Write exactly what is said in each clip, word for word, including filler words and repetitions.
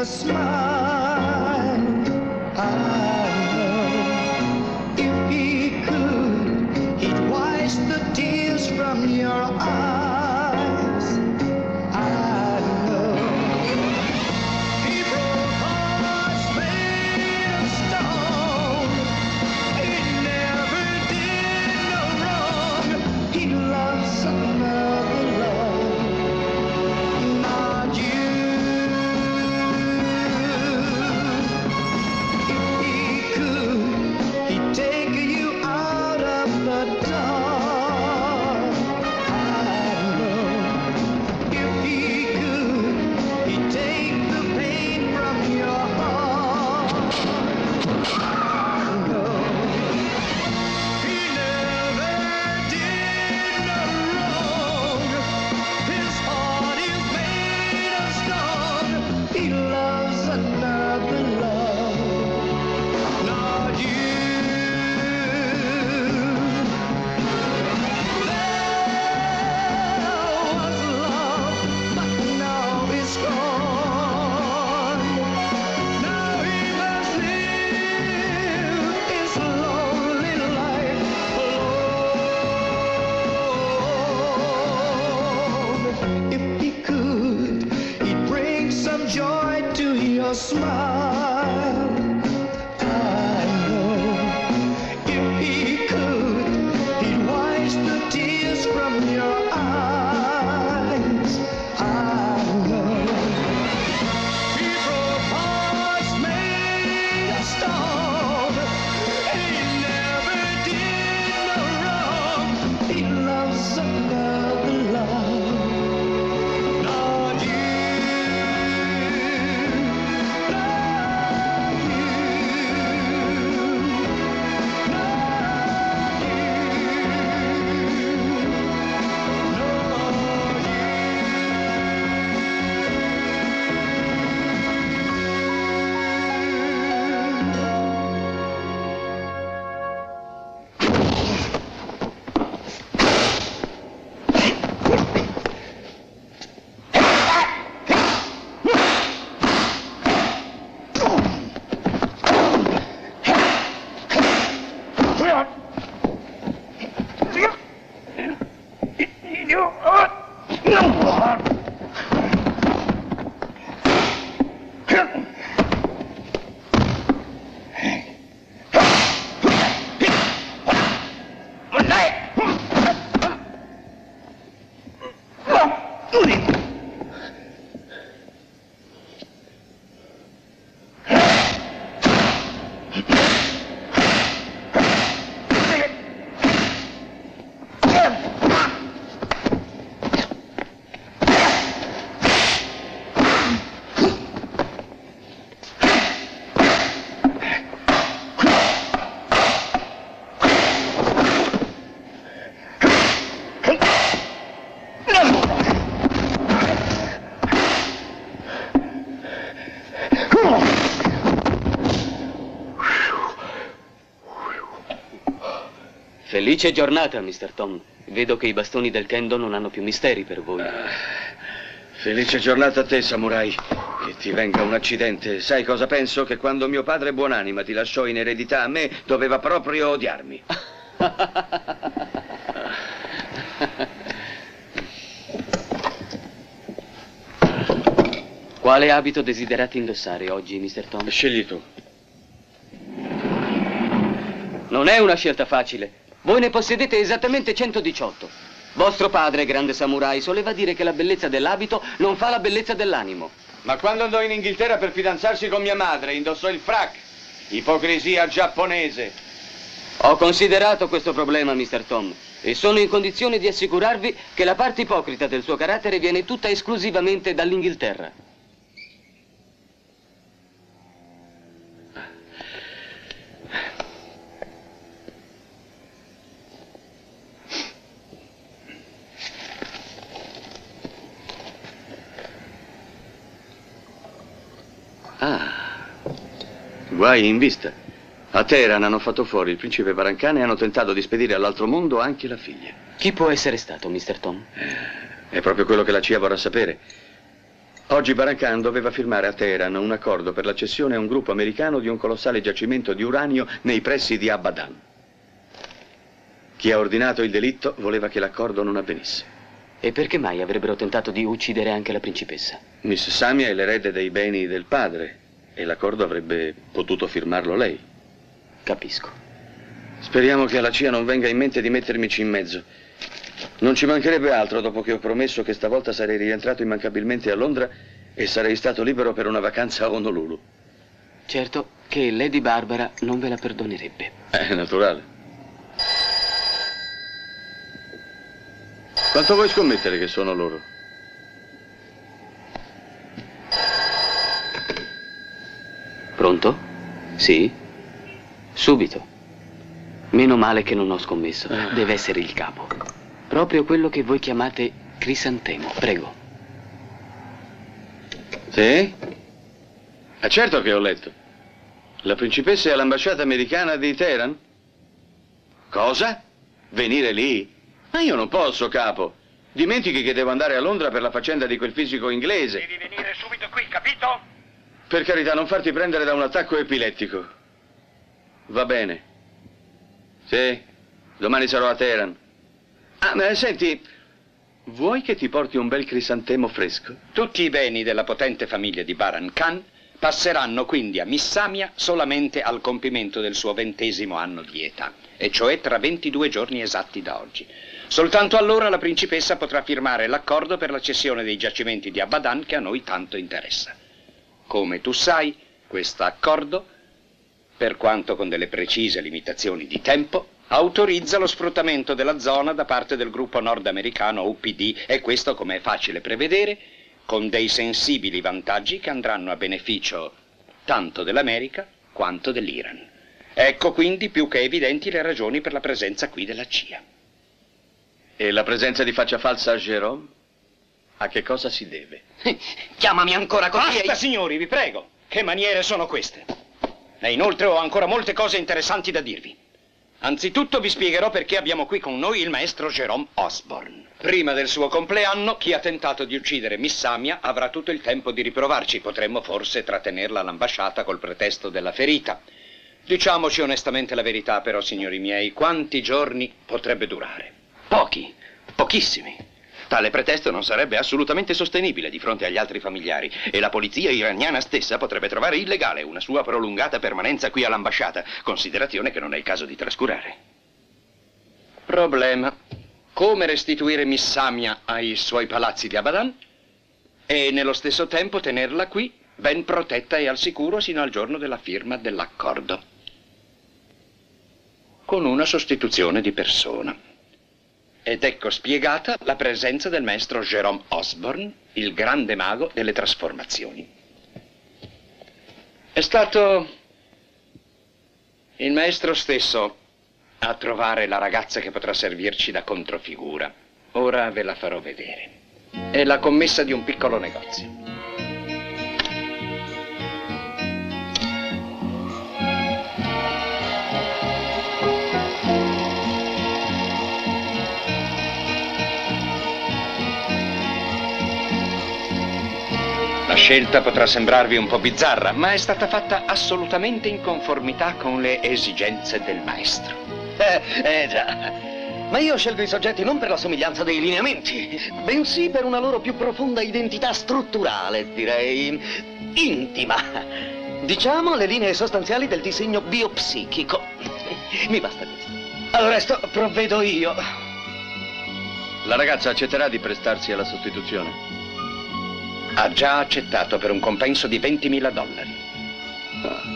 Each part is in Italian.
smile. I know if he could, he'd wash the tears from your eyes. I know he broke hearts made of stone. He never did no wrong. He loves another love, not you. Take you out of the dark. I know if he could, he'd take the pain from your heart. I know he never did no wrong. His heart is made of stone. He loves another love, not you. Joy to your smile. I know if he could, he'd wash the tears from your eyes. I know he broke hearts made of stone. He never did no wrong. He loves another love, not you. Felice giornata, mister Tom. Vedo che i bastoni del Kendo non hanno più misteri per voi. Ah, felice giornata a te, samurai. Che ti venga un accidente. Sai cosa penso? Che quando mio padre buonanima ti lasciò in eredità a me, doveva proprio odiarmi. Quale abito desiderate indossare oggi, mister Tom? Scegli tu. Non è una scelta facile. Voi ne possedete esattamente centodiciotto. Vostro padre, grande samurai, soleva dire che la bellezza dell'abito non fa la bellezza dell'animo. Ma quando andò in Inghilterra per fidanzarsi con mia madre, indossò il frac. Ipocrisia giapponese. Ho considerato questo problema, mister Tom, e sono in condizione di assicurarvi che la parte ipocrita del suo carattere viene tutta esclusivamente dall'Inghilterra. Ah, guai in vista. A Teheran hanno fatto fuori il principe Varankhan e hanno tentato di spedire all'altro mondo anche la figlia. Chi può essere stato, mister Tom? È proprio quello che la C I A vorrà sapere. Oggi Baran Khan doveva firmare a Teheran un accordo per la cessione a un gruppo americano di un colossale giacimento di uranio nei pressi di Abadan. Chi ha ordinato il delitto voleva che l'accordo non avvenisse. E perché mai avrebbero tentato di uccidere anche la principessa? Miss Samia è l'erede dei beni del padre e l'accordo avrebbe potuto firmarlo lei. Capisco. Speriamo che alla C I A non venga in mente di mettermici in mezzo. Non ci mancherebbe altro dopo che ho promesso che stavolta sarei rientrato immancabilmente a Londra e sarei stato libero per una vacanza a Honolulu. Certo che Lady Barbara non ve la perdonerebbe. È naturale. Quanto vuoi scommettere che sono loro? Pronto? Sì? Subito. Meno male che non ho scommesso. Deve essere il capo. Proprio quello che voi chiamate Crisantemo. Prego. Sì? Ah, certo che ho letto. La principessa è all'ambasciata americana di Teheran? Cosa? Venire lì? Ma io non posso, capo. Dimentichi che devo andare a Londra per la faccenda di quel fisico inglese. Devi venire subito qui, capito? Per carità, non farti prendere da un attacco epilettico. Va bene. Sì, domani sarò a Teheran. Ah, ma senti, vuoi che ti porti un bel crisantemo fresco? Tutti i beni della potente famiglia di Baran Khan passeranno quindi a Miss Samia solamente al compimento del suo ventesimo anno di età, e cioè tra ventidue giorni esatti da oggi. Soltanto allora la principessa potrà firmare l'accordo per la cessione dei giacimenti di Abadan che a noi tanto interessa. Come tu sai, questo accordo, per quanto con delle precise limitazioni di tempo, autorizza lo sfruttamento della zona da parte del gruppo nordamericano U P D, e questo, come è facile prevedere, con dei sensibili vantaggi che andranno a beneficio tanto dell'America quanto dell'Iran. Ecco quindi più che evidenti le ragioni per la presenza qui della C I A. E la presenza di faccia falsa a Jérôme? A che cosa si deve? Chiamami ancora così. Basta, signori, vi prego. Che maniere sono queste? E inoltre ho ancora molte cose interessanti da dirvi. Anzitutto vi spiegherò perché abbiamo qui con noi il maestro Jérôme Osborne. Prima del suo compleanno, chi ha tentato di uccidere Miss Samia avrà tutto il tempo di riprovarci. Potremmo forse trattenerla all'ambasciata col pretesto della ferita. Diciamoci onestamente la verità, però, signori miei, quanti giorni potrebbe durare? Pochi, pochissimi. Tale pretesto non sarebbe assolutamente sostenibile di fronte agli altri familiari e la polizia iraniana stessa potrebbe trovare illegale una sua prolungata permanenza qui all'ambasciata, considerazione che non è il caso di trascurare. Problema. Come restituire Miss Samia ai suoi palazzi di Abadan e nello stesso tempo tenerla qui, ben protetta e al sicuro sino al giorno della firma dell'accordo, con una sostituzione di persona. Ed ecco spiegata la presenza del maestro Jérôme Osborne, il grande mago delle trasformazioni. È stato il maestro stesso a trovare la ragazza che potrà servirci da controfigura. Ora ve la farò vedere. È la commessa di un piccolo negozio. La scelta potrà sembrarvi un po' bizzarra, ma è stata fatta assolutamente in conformità con le esigenze del maestro. Eh, eh già. Ma io scelgo i soggetti non per la somiglianza dei lineamenti, bensì per una loro più profonda identità strutturale, direi intima. Diciamo le linee sostanziali del disegno biopsichico. Mi basta questo. Al resto provvedo io. La ragazza accetterà di prestarsi alla sostituzione? Ha già accettato per un compenso di ventimila dollari. Ah.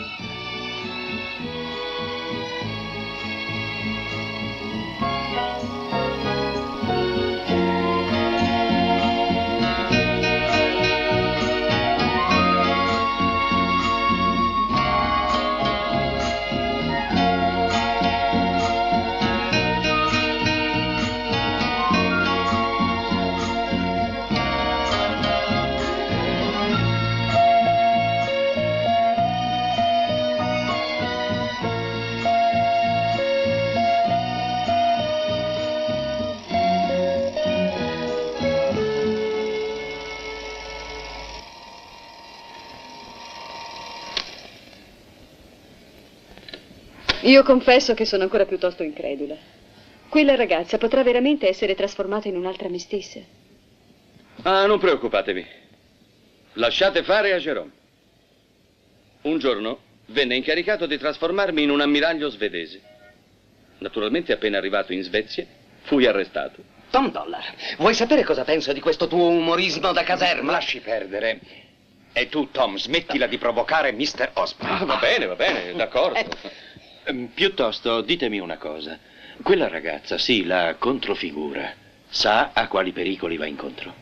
Io confesso che sono ancora piuttosto incredula. Quella ragazza potrà veramente essere trasformata in un'altra me stessa? Ah, non preoccupatevi. Lasciate fare a Jérôme. Un giorno venne incaricato di trasformarmi in un ammiraglio svedese. Naturalmente, appena arrivato in Svezia, fui arrestato. Tom Dollar, vuoi sapere cosa penso di questo tuo umorismo da caserma? Lasci perdere. E tu, Tom, smettila di provocare mister Osborne. Ah, va bene, va bene, d'accordo. Eh, piuttosto, ditemi una cosa. Quella ragazza, sì, la controfigura, sa a quali pericoli va incontro?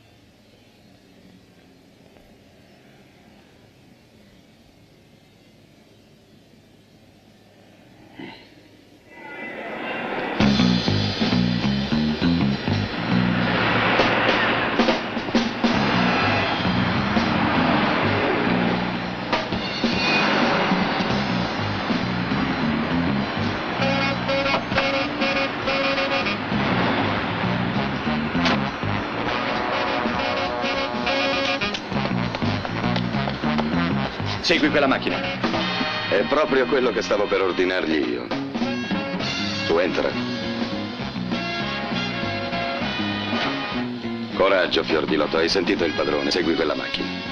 Segui quella macchina. È proprio quello che stavo per ordinargli io. Tu entra. Coraggio, fior di lotto, hai sentito il padrone. Segui quella macchina.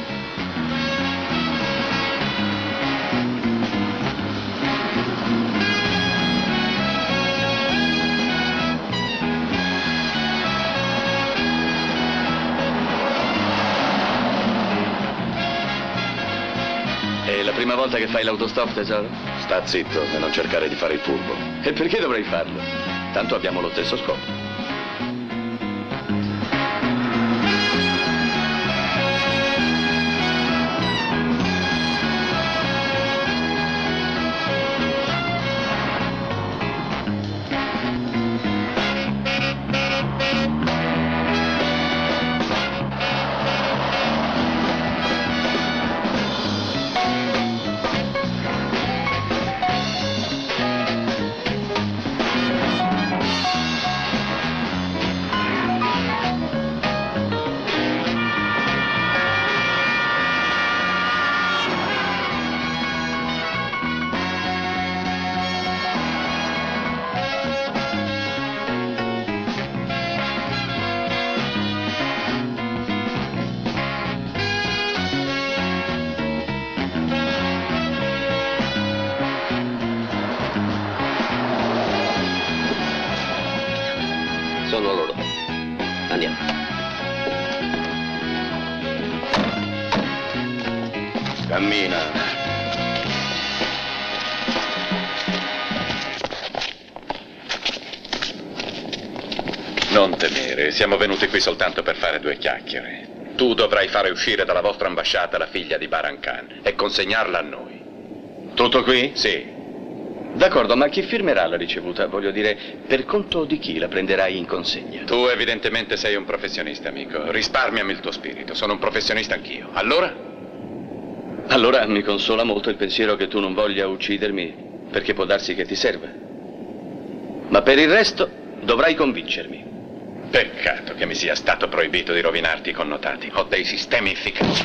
È la prima volta che fai l'autostop, tesoro? Sta zitto e non cercare di fare il furbo. E perché dovrei farlo? Tanto abbiamo lo stesso scopo. Sono loro. Andiamo. Cammina. Non temere, siamo venuti qui soltanto per fare due chiacchiere. Tu dovrai fare uscire dalla vostra ambasciata la figlia di Baran Khan e consegnarla a noi. Tutto qui? Sì. D'accordo, ma chi firmerà la ricevuta? Voglio dire, per conto di chi la prenderai in consegna? Tu evidentemente sei un professionista, amico. Risparmiami il tuo spirito, sono un professionista anch'io. Allora? Allora mi consola molto il pensiero che tu non voglia uccidermi, perché può darsi che ti serva. Ma per il resto dovrai convincermi. Peccato che mi sia stato proibito di rovinarti i connotati. Ho dei sistemi efficaci.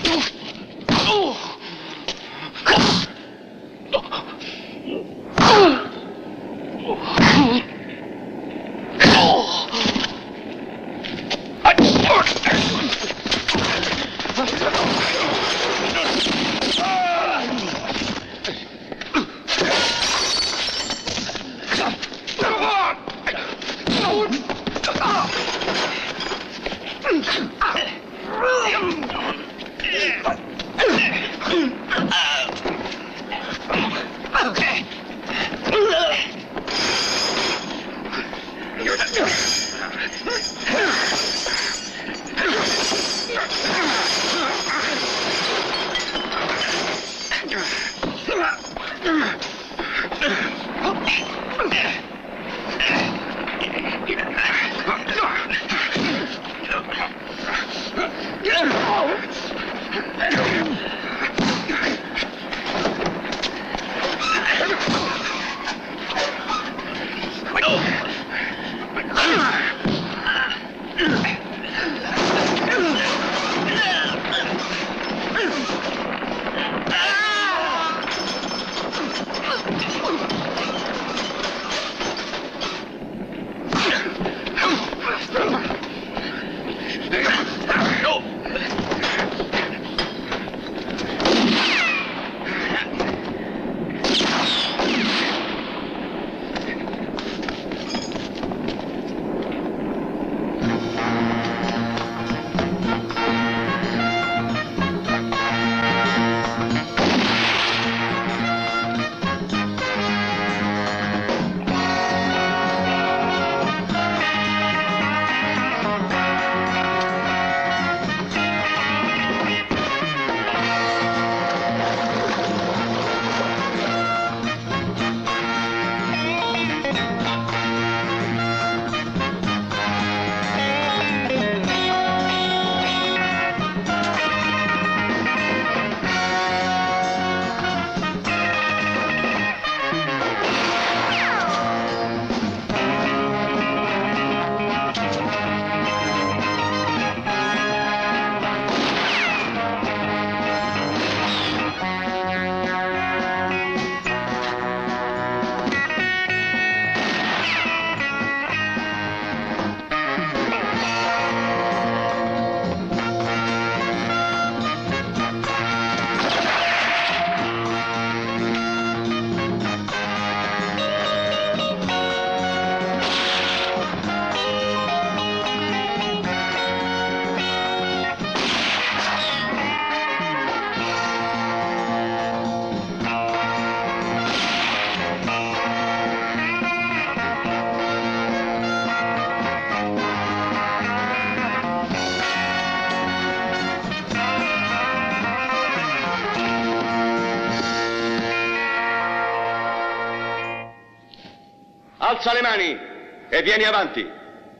Alza le mani e vieni avanti.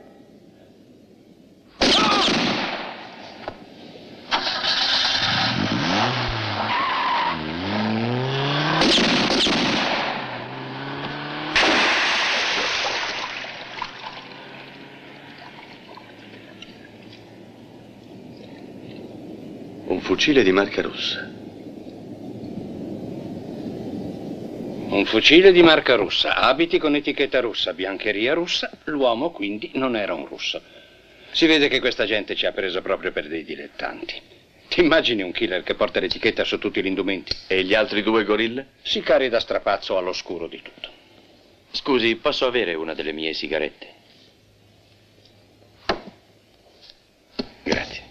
Un fucile di marca russa. Un fucile di marca russa, abiti con etichetta russa, biancheria russa, l'uomo quindi non era un russo. Si vede che questa gente ci ha preso proprio per dei dilettanti. Ti immagini un killer che porta l'etichetta su tutti gli indumenti? E gli altri due gorille? Sicari da strapazzo all'oscuro di tutto. Scusi, posso avere una delle mie sigarette? Grazie.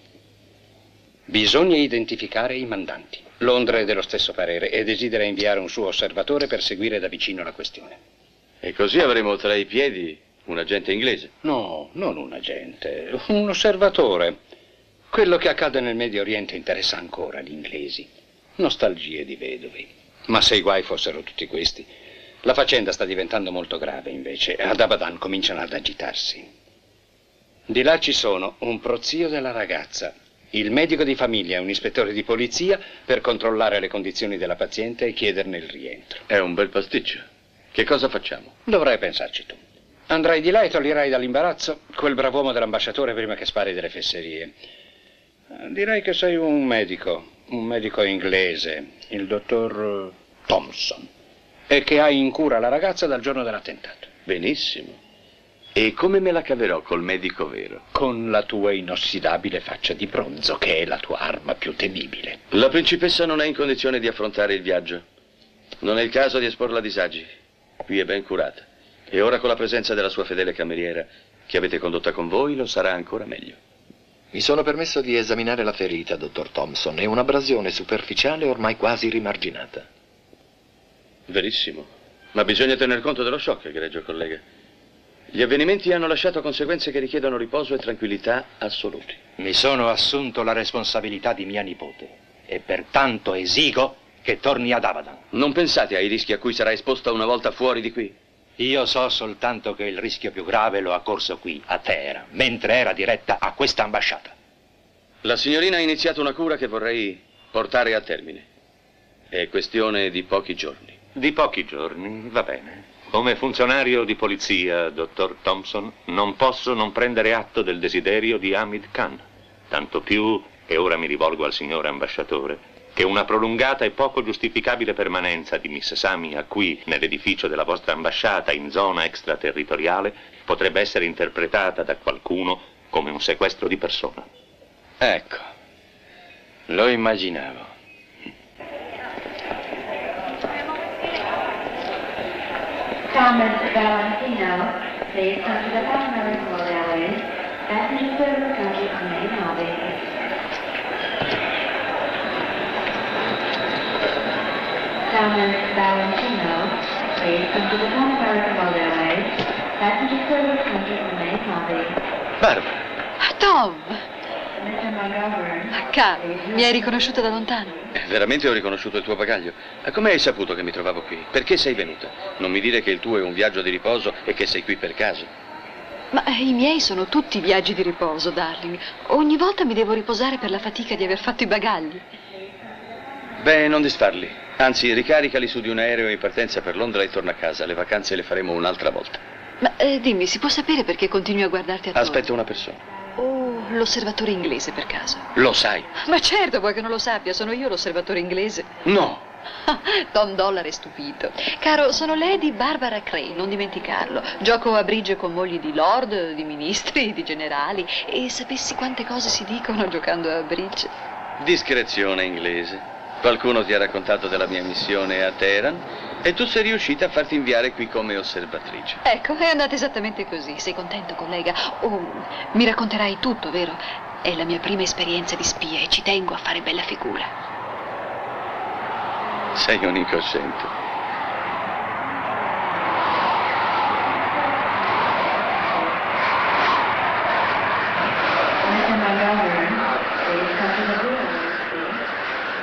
Bisogna identificare i mandanti. Londra è dello stesso parere e desidera inviare un suo osservatore per seguire da vicino la questione. E così avremo tra i piedi un agente inglese? No, non un agente, un osservatore. Quello che accade nel Medio Oriente interessa ancora gli inglesi. Nostalgie di vedovi. Ma se i guai fossero tutti questi, la faccenda sta diventando molto grave invece. Ad Abadan cominciano ad agitarsi. Di là ci sono un prozio della ragazza, il medico di famiglia e un ispettore di polizia per controllare le condizioni della paziente e chiederne il rientro. È un bel pasticcio. Che cosa facciamo? Dovrai pensarci tu. Andrai di là e toglierai dall'imbarazzo quel brav'uomo dell'ambasciatore prima che spari delle fesserie. Direi che sei un medico, un medico inglese, il dottor Thompson, e che hai in cura la ragazza dal giorno dell'attentato. Benissimo. E come me la caverò col medico vero? Con la tua inossidabile faccia di bronzo, che è la tua arma più temibile. La principessa non è in condizione di affrontare il viaggio. Non è il caso di esporla a disagi. Qui è ben curata. E ora con la presenza della sua fedele cameriera, che avete condotta con voi, lo sarà ancora meglio. Mi sono permesso di esaminare la ferita, dottor Thompson. È un'abrasione superficiale ormai quasi rimarginata. Verissimo. Ma bisogna tener conto dello shock, egregio collega. Gli avvenimenti hanno lasciato conseguenze che richiedono riposo e tranquillità assoluti. Mi sono assunto la responsabilità di mia nipote e pertanto esigo che torni ad Abadan. Non pensate ai rischi a cui sarà esposta una volta fuori di qui? Io so soltanto che il rischio più grave lo ha corso qui, a Teheran, mentre era diretta a questa ambasciata. La signorina ha iniziato una cura che vorrei portare a termine. È questione di pochi giorni. Di pochi giorni, va bene. Come funzionario di polizia, dottor Thompson, non posso non prendere atto del desiderio di Hamid Khan. Tanto più, e ora mi rivolgo al signor ambasciatore, che una prolungata e poco giustificabile permanenza di Miss Samia qui, nell'edificio della vostra ambasciata, in zona extraterritoriale, potrebbe essere interpretata da qualcuno come un sequestro di persona. Ecco, lo immaginavo. Thomas Valentino, please come to the Pan American World Airways, passenger service country on main lobby. Thomas Valentino, please come to the Pan American World Airways, passenger service country on main lobby. Barbara! Tom! mister McGovern. Caro, mi hai riconosciuto da lontano? Eh, veramente ho riconosciuto il tuo bagaglio. Ma come hai saputo che mi trovavo qui? Perché sei venuta? Non mi dire che il tuo è un viaggio di riposo e che sei qui per caso. Ma eh, i miei sono tutti viaggi di riposo, darling. Ogni volta mi devo riposare per la fatica di aver fatto i bagagli. Beh, non disfarli. Anzi, ricaricali su di un aereo in partenza per Londra e torna a casa. Le vacanze le faremo un'altra volta. Ma eh, dimmi, si può sapere perché continui a guardarti attorno? Aspetta una persona. Oh, l'osservatore inglese per caso? Lo sai? Ma certo, vuoi che non lo sappia, sono io l'osservatore inglese. No! Tom Dollar è stupito. Caro, sono Lady Barbara Cray, non dimenticarlo. Gioco a bridge con mogli di lord, di ministri, di generali. E sapessi quante cose si dicono giocando a bridge. Discrezione inglese. Qualcuno ti ha raccontato della mia missione a Teheran e tu sei riuscita a farti inviare qui come osservatrice. Ecco, è andata esattamente così. Sei contento, collega? Oh, mi racconterai tutto, vero? È la mia prima esperienza di spia e ci tengo a fare bella figura. Sei un incosciente. mister McGovern, please come to the Blue Airways.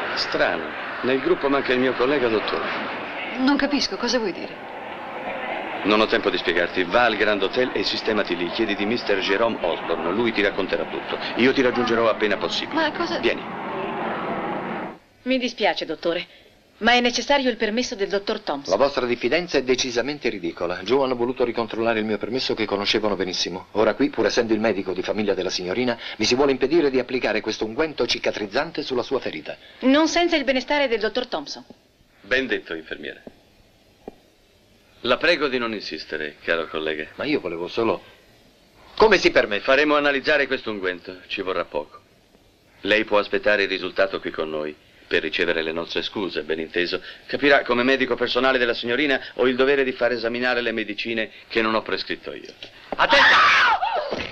Strano, nel gruppo manca il mio collega dottore. Non capisco, cosa vuoi dire? Non ho tempo di spiegarti. Va al Grand Hotel e sistemati lì. Chiedi di mister Jerome Osborne. Lui ti racconterà tutto. Io ti raggiungerò appena possibile. Ma cosa... Vieni. Mi dispiace, dottore, ma è necessario il permesso del dottor Thompson. La vostra diffidenza è decisamente ridicola. Giù hanno voluto ricontrollare il mio permesso che conoscevano benissimo. Ora qui, pur essendo il medico di famiglia della signorina, mi si vuole impedire di applicare questo unguento cicatrizzante sulla sua ferita. Non senza il benestare del dottor Thompson. Ben detto, infermiere. La prego di non insistere, caro collega. Ma io volevo solo... Come si permette? Faremo analizzare questo unguento. Ci vorrà poco. Lei può aspettare il risultato qui con noi per ricevere le nostre scuse, ben inteso. Capirà, come medico personale della signorina ho il dovere di far esaminare le medicine che non ho prescritto io. Attenta!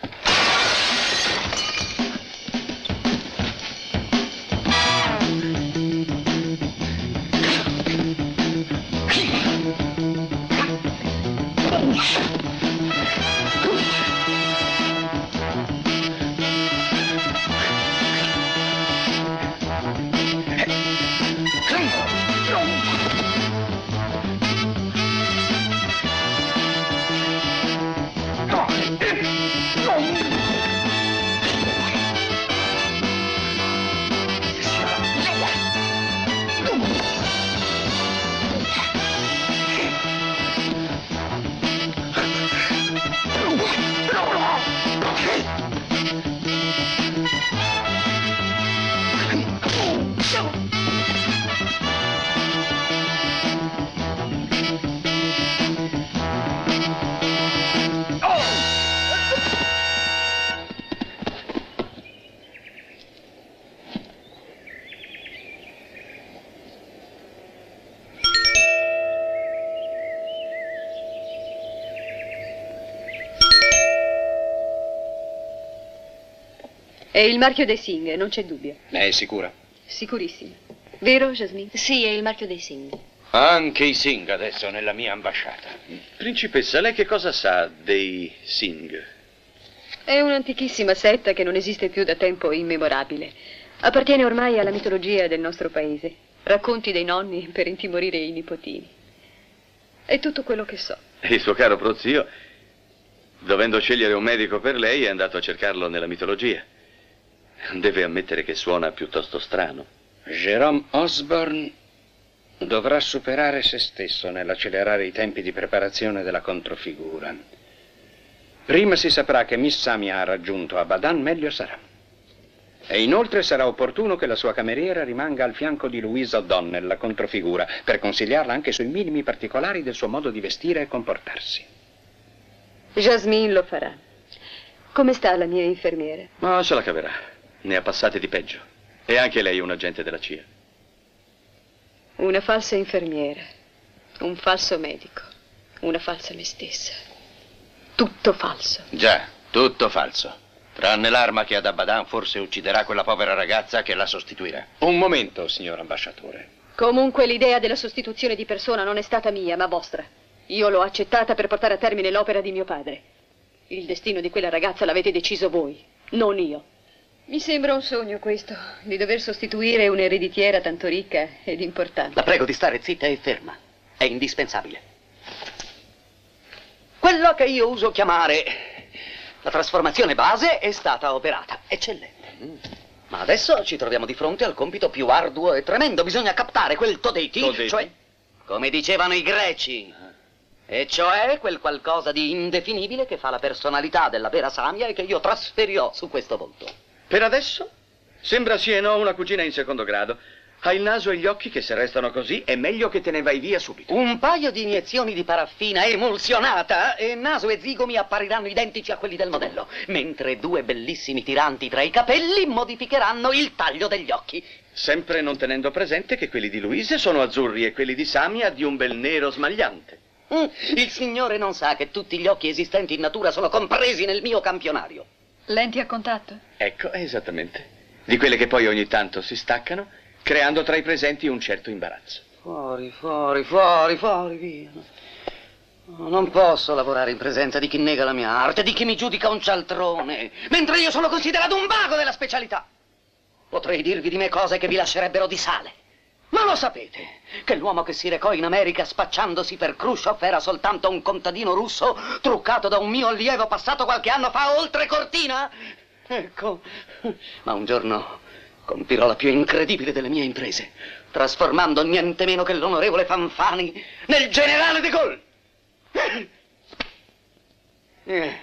È il marchio dei Singh, non c'è dubbio. Ne è sicura? Sicurissima. Vero, Jasmine? Sì, è il marchio dei Singh. Anche i Singh adesso nella mia ambasciata. Principessa, lei che cosa sa dei Singh? È un'antichissima setta che non esiste più da tempo immemorabile. Appartiene ormai alla mitologia del nostro paese. Racconti dei nonni per intimorire i nipotini. È tutto quello che so. E il suo caro prozio, dovendo scegliere un medico per lei, è andato a cercarlo nella mitologia. Deve ammettere che suona piuttosto strano. Jerome Osborne dovrà superare se stesso nell'accelerare i tempi di preparazione della controfigura. Prima si saprà che Miss Samia ha raggiunto Abadan, meglio sarà. E inoltre sarà opportuno che la sua cameriera rimanga al fianco di Louise O'Donnell, la controfigura, per consigliarla anche sui minimi particolari del suo modo di vestire e comportarsi. Jasmine lo farà. Come sta la mia infermiera? Ma se la caverà. Ne ha passate di peggio. E anche lei è un agente della C I A. Una falsa infermiera, un falso medico, una falsa me stessa. Tutto falso. Già, tutto falso. Tranne l'arma che ad Abadan forse ucciderà quella povera ragazza che la sostituirà. Un momento, signor ambasciatore. Comunque l'idea della sostituzione di persona non è stata mia, ma vostra. Io l'ho accettata per portare a termine l'opera di mio padre. Il destino di quella ragazza l'avete deciso voi, non io. Mi sembra un sogno questo, di dover sostituire un'ereditiera tanto ricca ed importante. La prego di stare zitta e ferma. È indispensabile. Quello che io uso chiamare la trasformazione base è stata operata. Eccellente. Mm. Ma adesso ci troviamo di fronte al compito più arduo e tremendo. Bisogna captare quel Todeti, Todeti? cioè, come dicevano i greci, e cioè quel qualcosa di indefinibile che fa la personalità della vera Samia e che io trasferirò su questo volto. Per adesso sembra sì e no una cugina in secondo grado. Ha il naso e gli occhi che se restano così è meglio che te ne vai via subito. Un paio di iniezioni di paraffina emulsionata e naso e zigomi appariranno identici a quelli del modello, mentre due bellissimi tiranti tra i capelli modificheranno il taglio degli occhi. Sempre non tenendo presente che quelli di Louise sono azzurri e quelli di Samia di un bel nero smagliante. Mm, il signore non sa che tutti gli occhi esistenti in natura sono compresi nel mio campionario. Lenti a contatto? Ecco, esattamente. Di quelle che poi ogni tanto si staccano, creando tra i presenti un certo imbarazzo. Fuori, fuori, fuori, fuori, via. Non posso lavorare in presenza di chi nega la mia arte, di chi mi giudica un cialtrone, mentre io sono considerato un vago della specialità. Potrei dirvi di me cose che vi lascerebbero di sale. Ma lo sapete che l'uomo che si recò in America spacciandosi per Khrushchev era soltanto un contadino russo truccato da un mio allievo passato qualche anno fa oltre cortina? Ecco, ma un giorno compirò la più incredibile delle mie imprese, trasformando niente meno che l'onorevole Fanfani nel generale de Gaulle. Eh.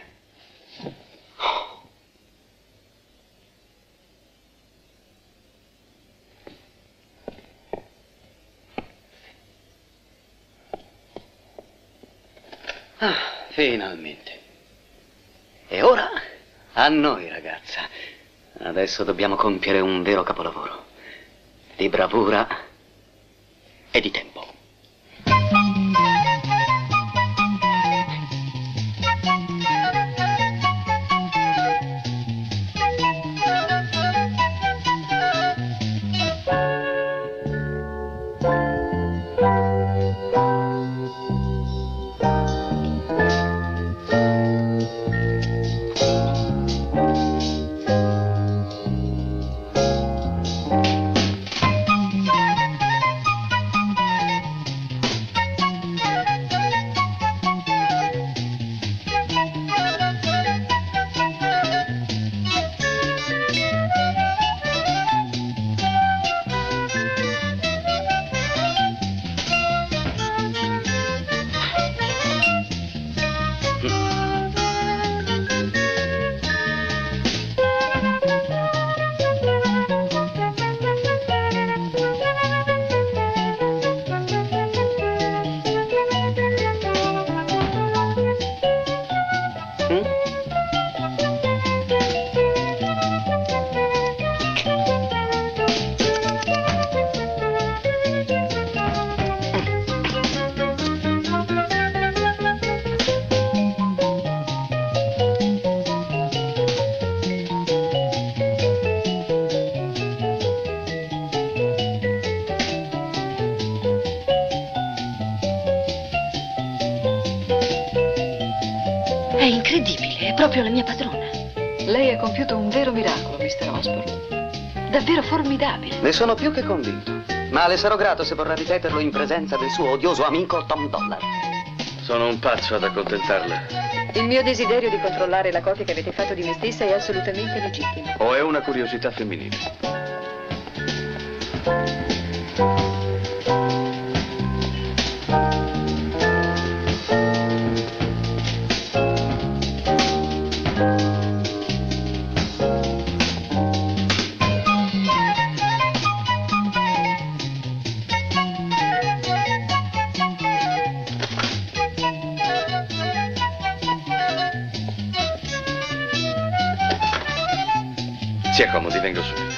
Ah, finalmente. E ora a noi, ragazza. Adesso dobbiamo compiere un vero capolavoro di bravura e di tempo. È incredibile, è proprio la mia padrona. Lei ha compiuto un vero miracolo, mister Osborne. Davvero formidabile. Ne sono più che convinto. Ma le sarò grato se vorrà ripeterlo in presenza del suo odioso amico Tom Dollar. Sono un pazzo ad accontentarla. Il mio desiderio di controllare la copia che avete fatto di me stessa è assolutamente legittimo. O è una curiosità femminile? Si accomodi, vengo subito.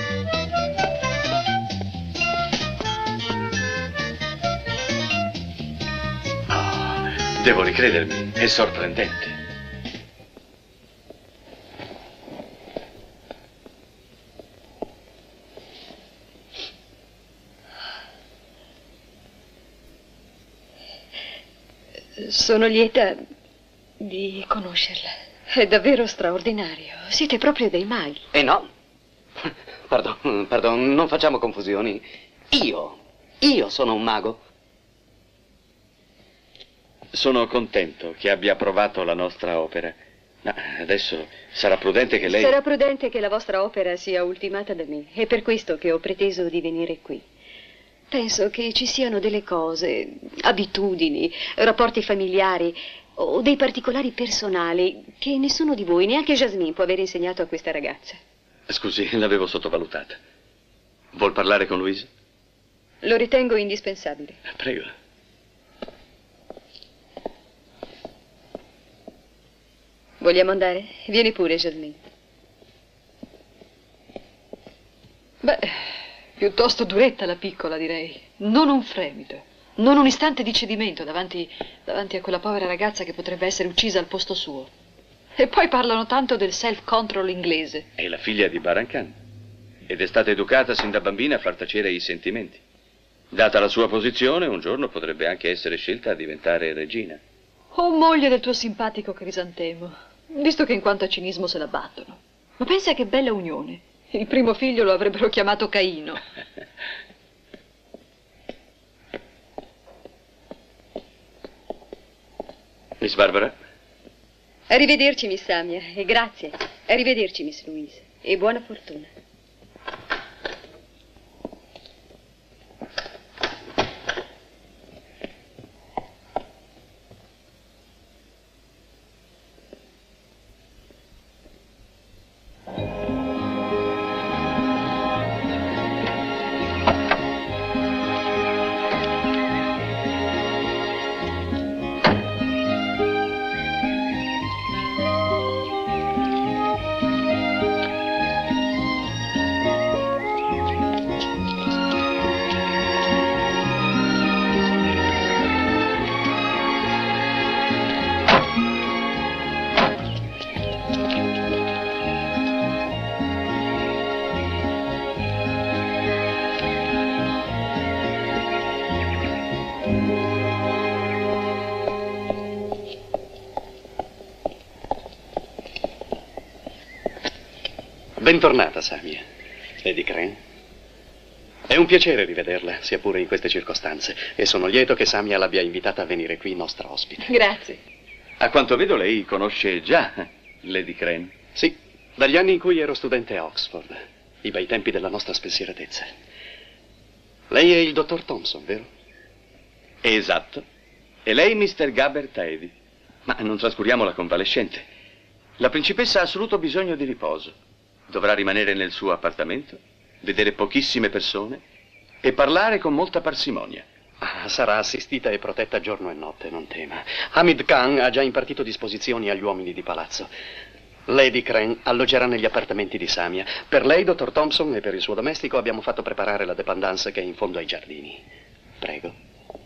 Oh, devo ricredermi, è sorprendente. Sono lieta di conoscerla. È davvero straordinario. Siete proprio dei maghi. Eh no. Pardon, pardon, non facciamo confusioni. Io, io sono un mago. Sono contento che abbia approvato la nostra opera. Ma adesso sarà prudente che lei... Sarà prudente che la vostra opera sia ultimata da me. È per questo che ho preteso di venire qui. Penso che ci siano delle cose, abitudini, rapporti familiari o dei particolari personali che nessuno di voi, neanche Jasmine, può aver insegnato a questa ragazza. Scusi, l'avevo sottovalutata. Vuol parlare con Louise? Lo ritengo indispensabile. Prego. Vogliamo andare? Vieni pure, Jasmine. Beh, piuttosto duretta la piccola, direi. Non un fremito, non un istante di cedimento davanti, davanti a quella povera ragazza che potrebbe essere uccisa al posto suo. E poi parlano tanto del self-control inglese. È la figlia di Baran Khan ed è stata educata sin da bambina a far tacere i sentimenti. Data la sua posizione, un giorno potrebbe anche essere scelta a diventare regina. Oh, moglie del tuo simpatico Crisantemo, visto che in quanto a cinismo se la battono. Ma pensa che bella unione. Il primo figlio lo avrebbero chiamato Caino. Miss Barbara? Arrivederci, Miss Samia, e grazie. Arrivederci, Miss Louise, e buona fortuna. Bentornata, Samia. Lady Crane. È un piacere rivederla, sia pure in queste circostanze, e sono lieto che Samia l'abbia invitata a venire qui nostra ospite. Grazie. A quanto vedo lei conosce già Lady Crane. Sì, dagli anni in cui ero studente a Oxford, i bei tempi della nostra spensieratezza. Lei è il dottor Thompson, vero? Esatto. E lei, mister Gabber Taedi. Ma non trascuriamo la convalescente. La principessa ha assoluto bisogno di riposo. Dovrà rimanere nel suo appartamento, vedere pochissime persone e parlare con molta parsimonia. Ah, sarà assistita e protetta giorno e notte, non tema. Hamid Khan ha già impartito disposizioni agli uomini di palazzo. Lady Crane alloggerà negli appartamenti di Samia. Per lei, dottor Thompson, e per il suo domestico abbiamo fatto preparare la dépendance che è in fondo ai giardini. Prego.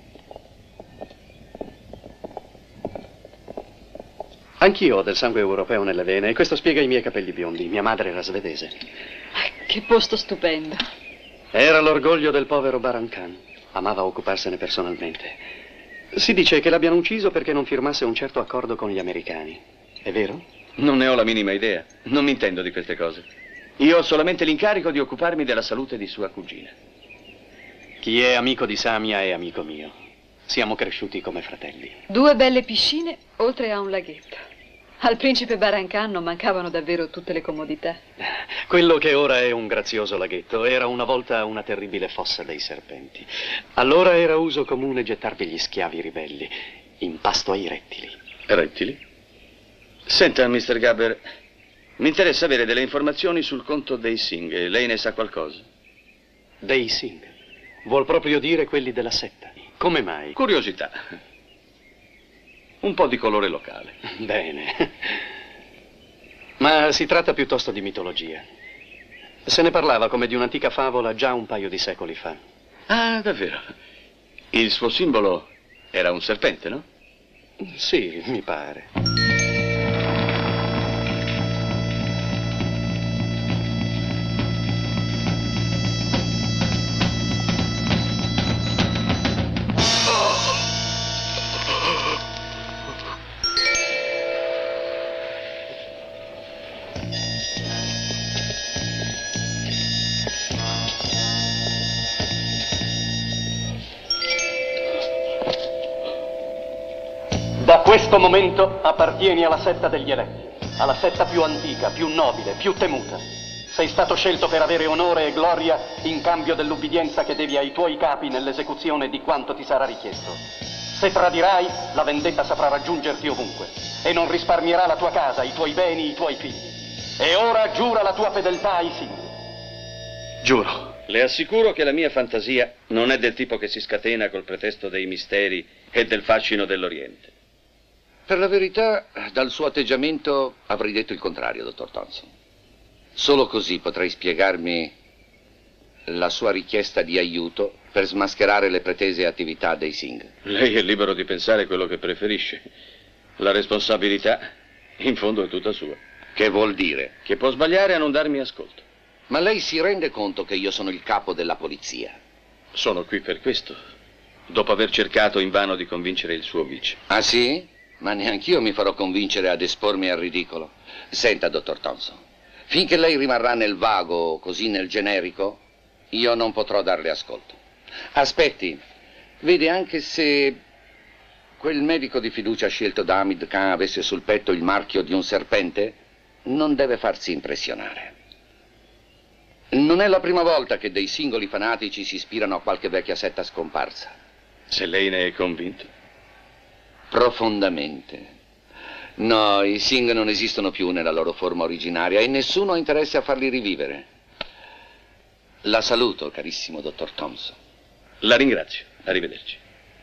Anch'io ho del sangue europeo nelle vene e questo spiega i miei capelli biondi. Mia madre era svedese. Che posto stupendo. Era l'orgoglio del povero Baran Khan. Amava occuparsene personalmente. Si dice che l'abbiano ucciso perché non firmasse un certo accordo con gli americani. È vero? Non ne ho la minima idea. Non mi intendo di queste cose. Io ho solamente l'incarico di occuparmi della salute di sua cugina. Chi è amico di Samia è amico mio. Siamo cresciuti come fratelli. Due belle piscine, oltre a un laghetto. Al principe Baran Khan non mancavano davvero tutte le comodità. Quello che ora è un grazioso laghetto era una volta una terribile fossa dei serpenti. Allora era uso comune gettarvi gli schiavi ribelli in pasto ai rettili. Rettili? Senta, mister Gabber, mi interessa avere delle informazioni sul conto dei Singh. Lei ne sa qualcosa? Dei Singh? Vuol proprio dire quelli della setta? Come mai? Curiosità. Un po' di colore locale. Bene. Ma si tratta piuttosto di mitologia. Se ne parlava come di un'antica favola già un paio di secoli fa. Ah, davvero? Il suo simbolo era un serpente, no? Sì, mi pare. Da questo momento appartieni alla setta degli eletti, alla setta più antica, più nobile, più temuta. Sei stato scelto per avere onore e gloria in cambio dell'ubbidienza che devi ai tuoi capi nell'esecuzione di quanto ti sarà richiesto. Se tradirai, la vendetta saprà raggiungerti ovunque e non risparmierà la tua casa, i tuoi beni, i tuoi figli. E ora giura la tua fedeltà ai Singh. Giuro. Le assicuro che la mia fantasia non è del tipo che si scatena col pretesto dei misteri e del fascino dell'Oriente. Per la verità, dal suo atteggiamento avrei detto il contrario, dottor Thompson. Solo così potrei spiegarmi la sua richiesta di aiuto per smascherare le pretese attività dei Singh. Lei è libero di pensare quello che preferisce. La responsabilità, in fondo, è tutta sua. Che vuol dire? Che può sbagliare a non darmi ascolto. Ma lei si rende conto che io sono il capo della polizia? Sono qui per questo, dopo aver cercato invano di convincere il suo vice. Ah sì? Ma neanch'io mi farò convincere ad espormi al ridicolo. Senta, dottor Thompson, finché lei rimarrà nel vago, così nel generico, io non potrò darle ascolto. Aspetti, vede, anche se quel medico di fiducia scelto da Hamid Khan avesse sul petto il marchio di un serpente, non deve farsi impressionare. Non è la prima volta che dei singoli fanatici si ispirano a qualche vecchia setta scomparsa. Se lei ne è convinto? Profondamente. No, i Singh non esistono più nella loro forma originaria e nessuno ha interesse a farli rivivere. La saluto, carissimo dottor Thompson. La ringrazio. Arrivederci.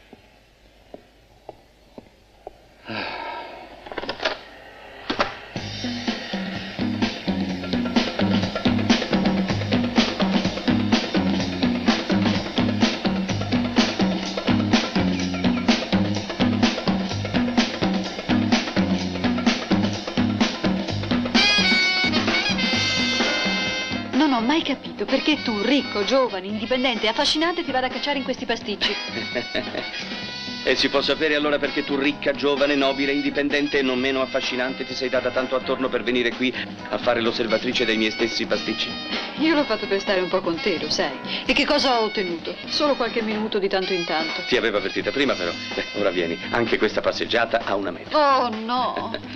Non ho mai capito perché tu, ricco, giovane, indipendente e affascinante, ti vada a cacciare in questi pasticci. E si può sapere allora perché tu, ricca, giovane, nobile, indipendente e non meno affascinante, ti sei data tanto attorno per venire qui a fare l'osservatrice dei miei stessi pasticci? Io l'ho fatto per stare un po' con te, lo sai. E che cosa ho ottenuto? Solo qualche minuto di tanto in tanto. Ti avevo avvertita prima, però. Beh, ora vieni. Anche questa passeggiata ha una meta. Oh, no!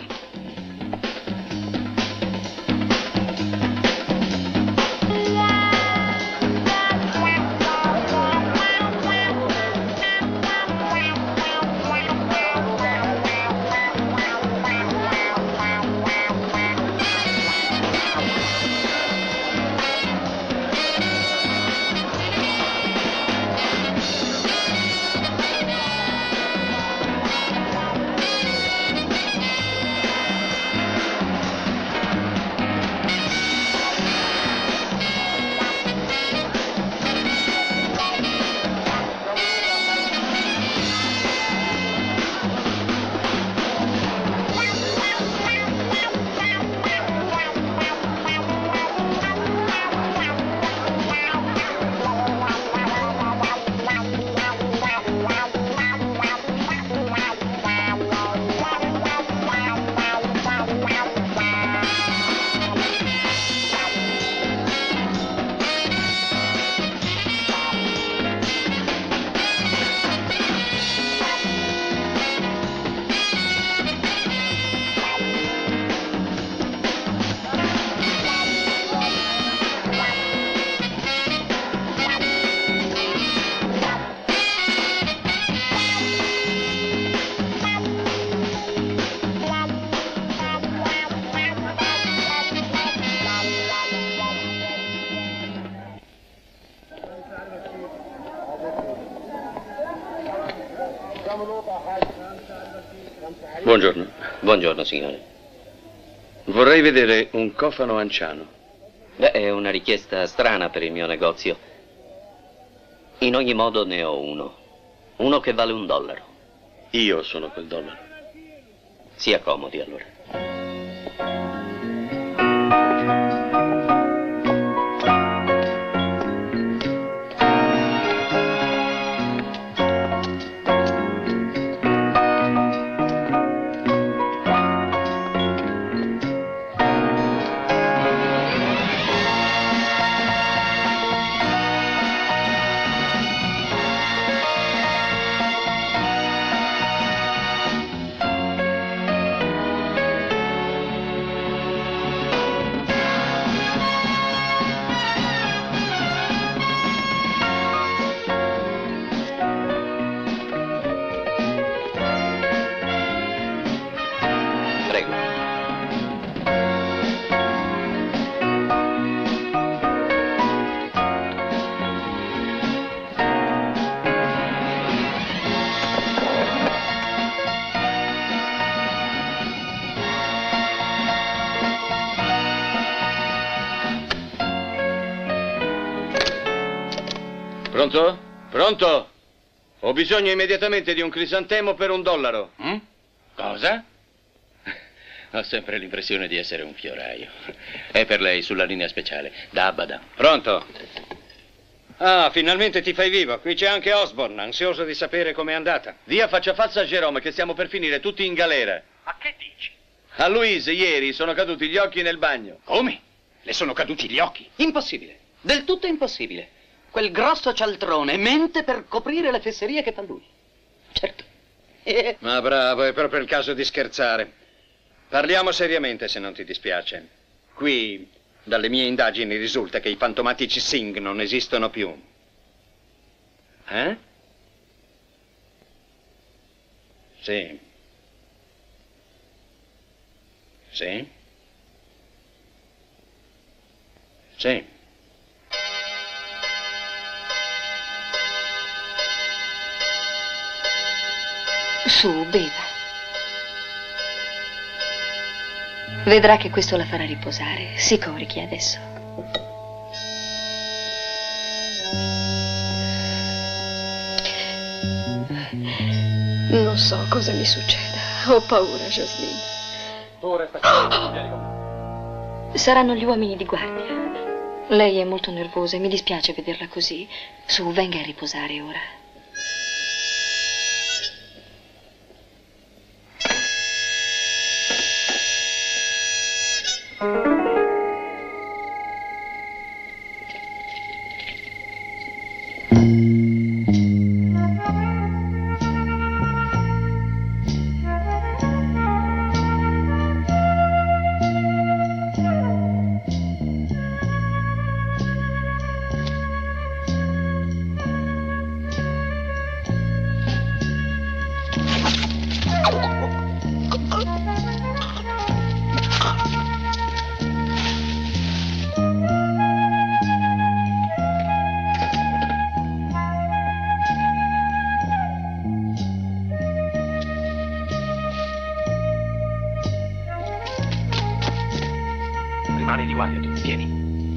Buongiorno. Buongiorno, signore. Vorrei vedere un cofano anciano. Beh, è una richiesta strana per il mio negozio. In ogni modo ne ho uno. Uno che vale un dollaro. Io sono quel dollaro. Si accomodi, allora. Pronto? Pronto? Ho bisogno immediatamente di un crisantemo per un dollaro. Mm? Cosa? Ho sempre l'impressione di essere un fioraio. È per lei, sulla linea speciale, da Abadan. Pronto? Ah, finalmente ti fai vivo. Qui c'è anche Osborne, ansioso di sapere com'è andata. Dia faccia falsa a Jerome che stiamo per finire tutti in galera. Ma che dici? A Louise ieri sono caduti gli occhi nel bagno. Come? Le sono caduti gli occhi? Impossibile. Del tutto impossibile. Quel grosso cialtrone mente per coprire le fesserie che fa lui. Certo. Ma bravo, è proprio il caso di scherzare. Parliamo seriamente, se non ti dispiace. Qui, dalle mie indagini, risulta che i fantomatici Singh non esistono più. Eh? Sì. Sì? Sì. Su, beva. Vedrà che questo la farà riposare. Si corichi adesso. Non so cosa mi succeda. Ho paura, Jocelyn. Tu resta qui, vieni con me. Saranno gli uomini di guardia. Lei è molto nervosa e mi dispiace vederla così. Su, venga a riposare ora. Rimani di guardia tu, vieni.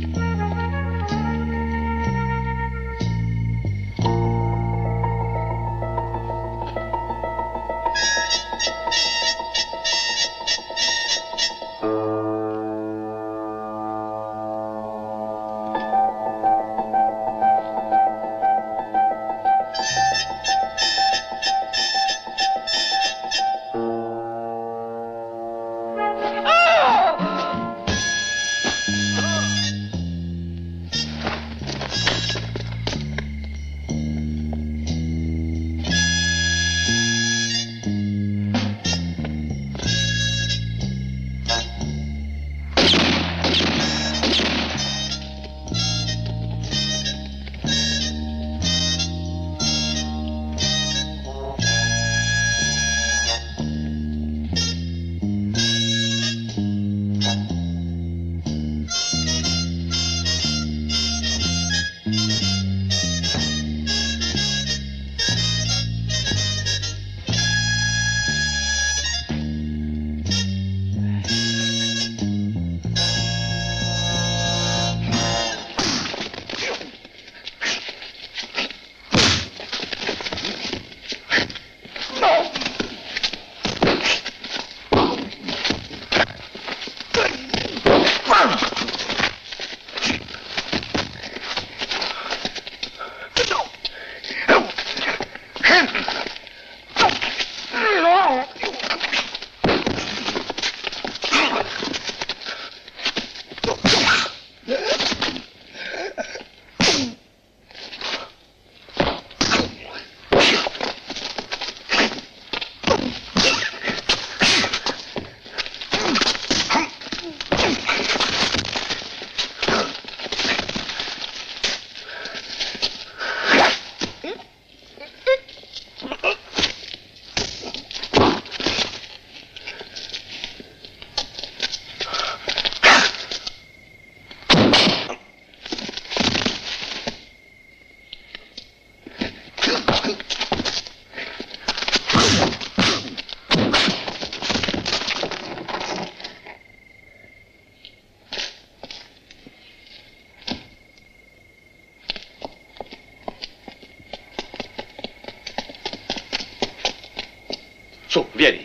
Su, vieni.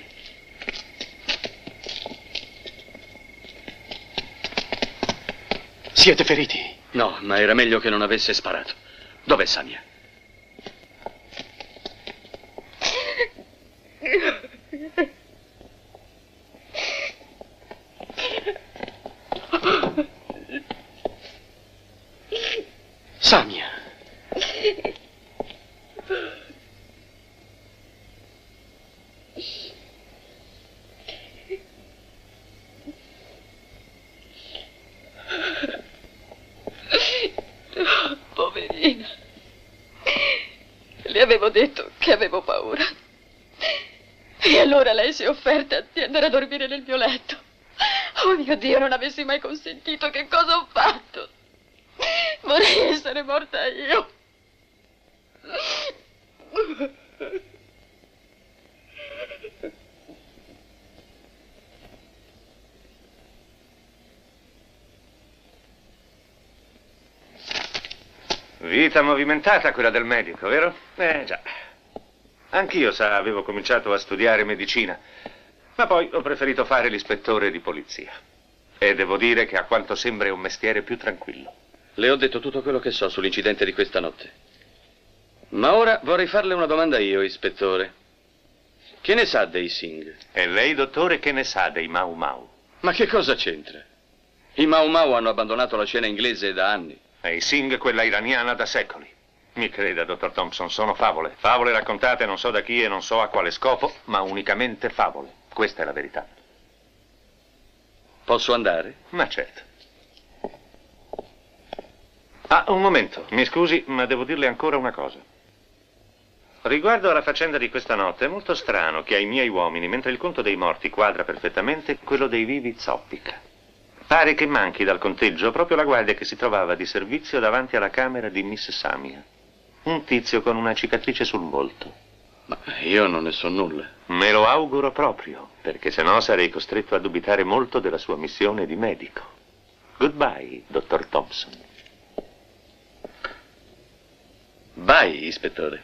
Siete feriti? No, ma era meglio che non avesse sparato. Dov'è Samia? Samia. signorina. Le avevo detto che avevo paura. E allora lei si è offerta di andare a dormire nel mio letto. Oh mio Dio, non avessi mai consentito, che cosa ho fatto? Vorrei essere morta io. Vita movimentata quella del medico, vero? Eh già. Anch'io, sa, avevo cominciato a studiare medicina, ma poi ho preferito fare l'ispettore di polizia. E devo dire che a quanto sembra è un mestiere più tranquillo. Le ho detto tutto quello che so sull'incidente di questa notte. Ma ora vorrei farle una domanda io, ispettore. Che ne sa dei Singh? E lei, dottore, che ne sa dei Mau Mau? Ma che cosa c'entra? I Mau Mau hanno abbandonato la scena inglese da anni. E i Singh quella iraniana da secoli. Mi creda, dottor Thompson, sono favole. Favole raccontate non so da chi e non so a quale scopo, ma unicamente favole. Questa è la verità. Posso andare? Ma certo. Ah, un momento, mi scusi, ma devo dirle ancora una cosa. Riguardo alla faccenda di questa notte, è molto strano che ai miei uomini, mentre il conto dei morti quadra perfettamente, quello dei vivi zoppica. Pare che manchi dal conteggio proprio la guardia che si trovava di servizio davanti alla camera di Miss Samia. Un tizio con una cicatrice sul volto. Ma io non ne so nulla. Me lo auguro proprio, perché sennò sarei costretto a dubitare molto della sua missione di medico. Goodbye, dottor Thompson. Vai, ispettore.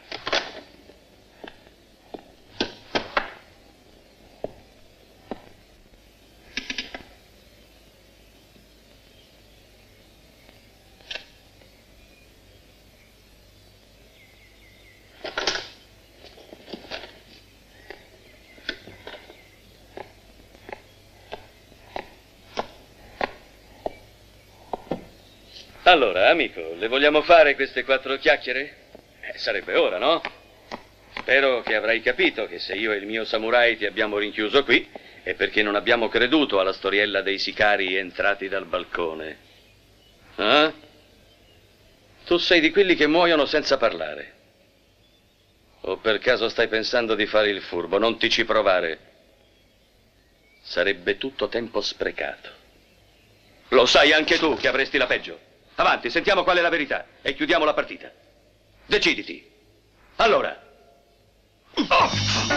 Allora, amico, le vogliamo fare queste quattro chiacchiere? Eh, sarebbe ora, no? Spero che avrai capito che se io e il mio samurai ti abbiamo rinchiuso qui è perché non abbiamo creduto alla storiella dei sicari entrati dal balcone. Eh? Tu sei di quelli che muoiono senza parlare. O per caso stai pensando di fare il furbo? Non ti ci provare. Sarebbe tutto tempo sprecato. Lo sai anche tu che avresti la peggio. Avanti, sentiamo qual è la verità e chiudiamo la partita. Deciditi. Allora. Oh.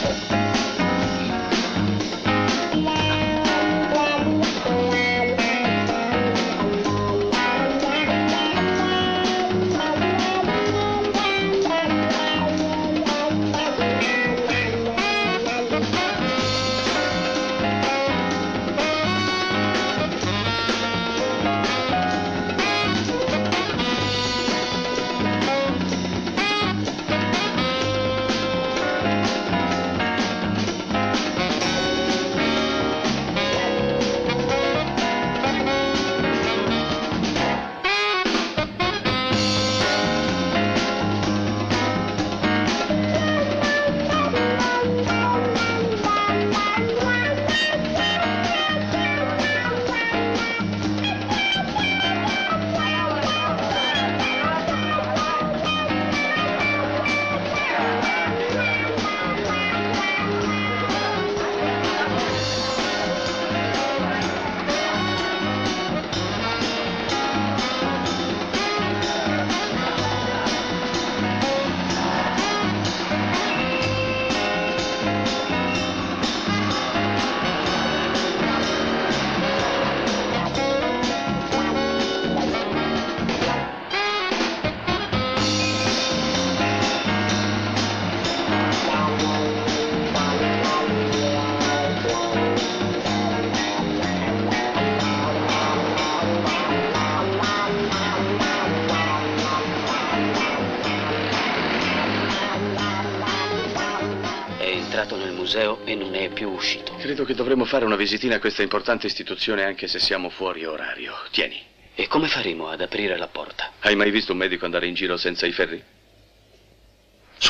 E non è più uscito. Credo che dovremmo fare una visitina a questa importante istituzione anche se siamo fuori orario. Tieni. E come faremo ad aprire la porta? Hai mai visto un medico andare in giro senza i ferri? Su.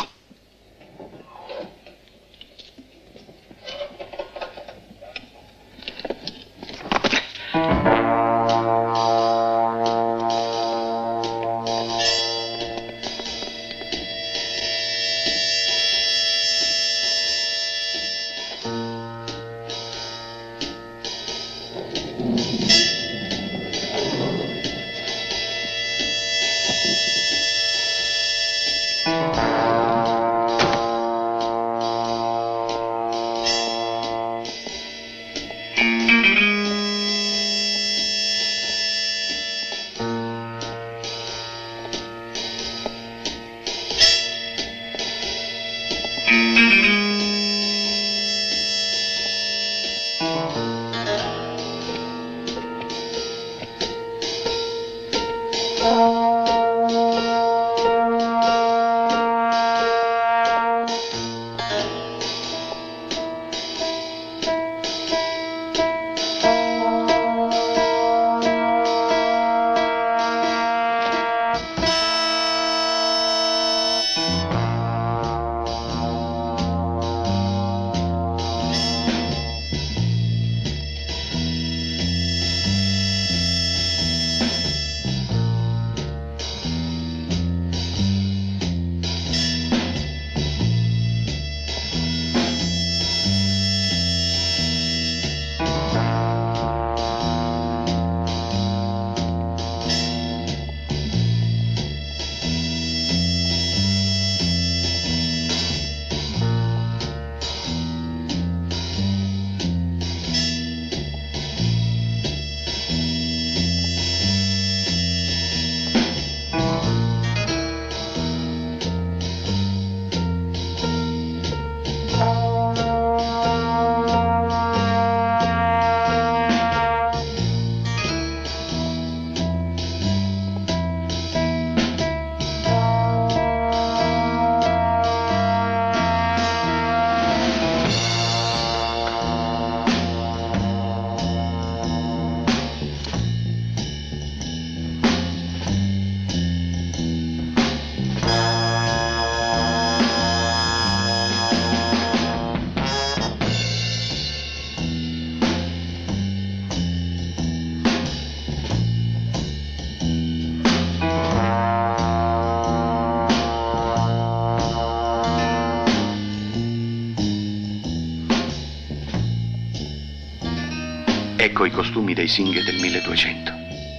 coi costumi dei Singh del milleduecento.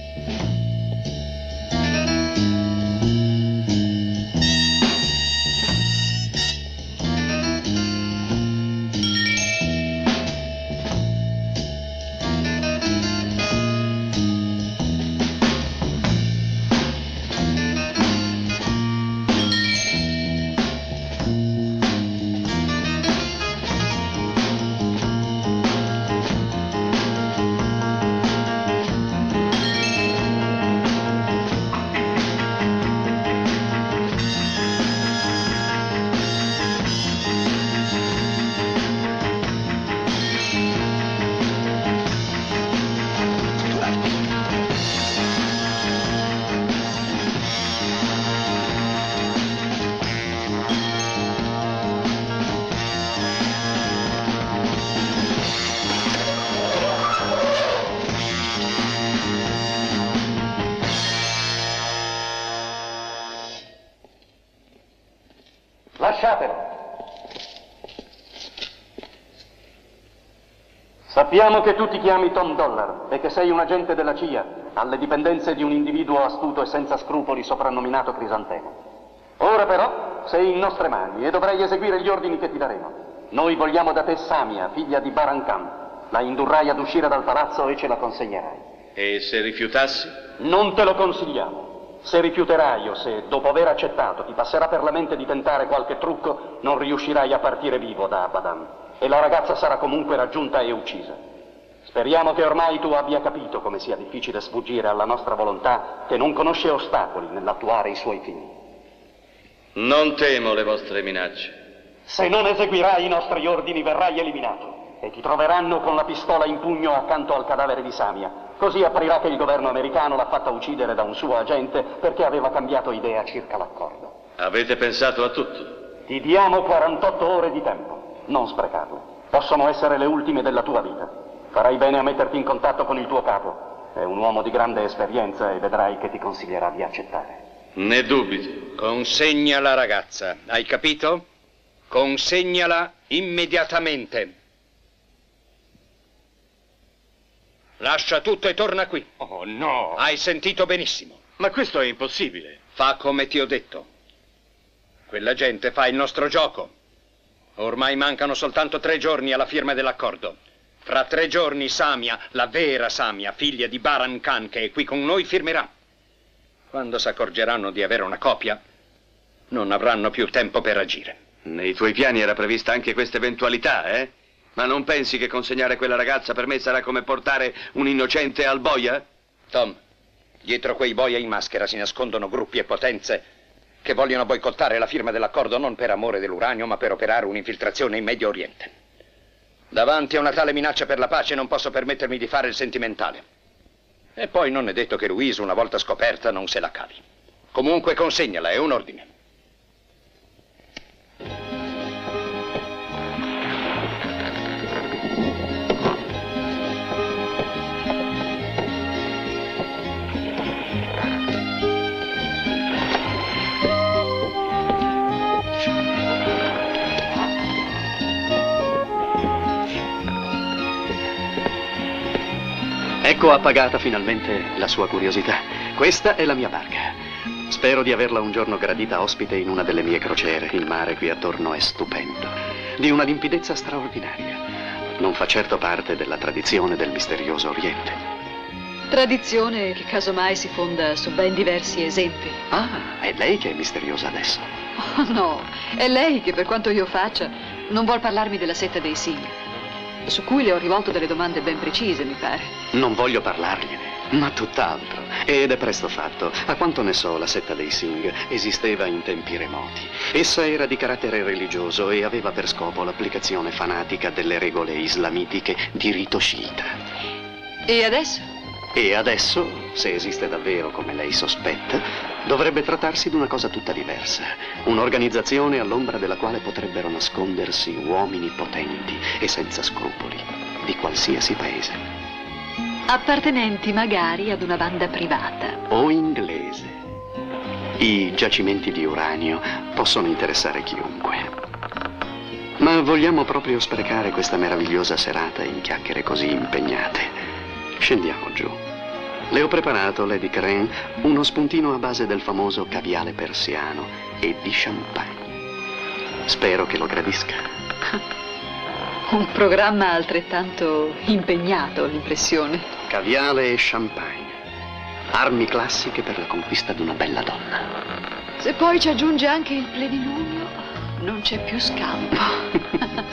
Lasciatelo. Sappiamo che tu ti chiami Tom Dollar e che sei un agente della C I A alle dipendenze di un individuo astuto e senza scrupoli soprannominato Crisantemo. Ora però sei in nostre mani e dovrai eseguire gli ordini che ti daremo. Noi vogliamo da te Samia, figlia di Baran Khan. La indurrai ad uscire dal palazzo e ce la consegnerai. E se rifiutassi? Non te lo consigliamo. Se rifiuterai o se, dopo aver accettato, ti passerà per la mente di tentare qualche trucco, non riuscirai a partire vivo da Abadan e la ragazza sarà comunque raggiunta e uccisa. Speriamo che ormai tu abbia capito come sia difficile sfuggire alla nostra volontà che non conosce ostacoli nell'attuare i suoi fini. Non temo le vostre minacce. Se non eseguirai i nostri ordini verrai eliminato e ti troveranno con la pistola in pugno accanto al cadavere di Samia. Così apparirà che il governo americano l'ha fatta uccidere da un suo agente perché aveva cambiato idea circa l'accordo. Avete pensato a tutto? Ti diamo quarantotto ore di tempo. Non sprecarle. Possono essere le ultime della tua vita. Farai bene a metterti in contatto con il tuo capo. È un uomo di grande esperienza e vedrai che ti consiglierà di accettare. Ne dubiti. Consegna la ragazza. Hai capito? Consegnala immediatamente. Lascia tutto e torna qui. Oh, no! Hai sentito benissimo. Ma questo è impossibile. Fa come ti ho detto. Quella gente fa il nostro gioco. Ormai mancano soltanto tre giorni alla firma dell'accordo. Fra tre giorni Samia, la vera Samia, figlia di Baran Khan, che è qui con noi, firmerà. Quando si accorgeranno di avere una copia, non avranno più tempo per agire. Nei tuoi piani era prevista anche questa eventualità, eh? Ma non pensi che consegnare quella ragazza per me sarà come portare un innocente al boia? Tom, dietro quei boia in maschera si nascondono gruppi e potenze che vogliono boicottare la firma dell'accordo non per amore dell'uranio, ma per operare un'infiltrazione in Medio Oriente. Davanti a una tale minaccia per la pace non posso permettermi di fare il sentimentale. E poi non è detto che Louise, una volta scoperta, non se la cavi. Comunque consegnala, è un ordine. Ecco appagata finalmente la sua curiosità. Questa è la mia barca. Spero di averla un giorno gradita ospite in una delle mie crociere. Il mare qui attorno è stupendo, di una limpidezza straordinaria. Non fa certo parte della tradizione del misterioso Oriente. Tradizione che casomai si fonda su ben diversi esempi. Ah, è lei che è misteriosa adesso. Oh no, è lei che per quanto io faccia non vuol parlarmi della setta dei Singh, su cui le ho rivolto delle domande ben precise, mi pare. Non voglio parlargliene, ma tutt'altro. Ed è presto fatto. A quanto ne so, la setta dei Singh esisteva in tempi remoti. Essa era di carattere religioso e aveva per scopo l'applicazione fanatica delle regole islamitiche di rito sciita. E adesso? E adesso, se esiste davvero come lei sospetta, dovrebbe trattarsi di una cosa tutta diversa. Un'organizzazione all'ombra della quale potrebbero nascondersi uomini potenti e senza scrupoli, di qualsiasi paese. Appartenenti magari ad una banda privata. O inglese. I giacimenti di uranio possono interessare chiunque. Ma vogliamo proprio sprecare questa meravigliosa serata in chiacchiere così impegnate? Scendiamo giù. Le ho preparato, Lady Crane, uno spuntino a base del famoso caviale persiano e di champagne. Spero che lo gradisca. Un programma altrettanto impegnato, l'impressione. Caviale e champagne. Armi classiche per la conquista di una bella donna. Se poi ci aggiunge anche il plenilunio, non c'è più scampo.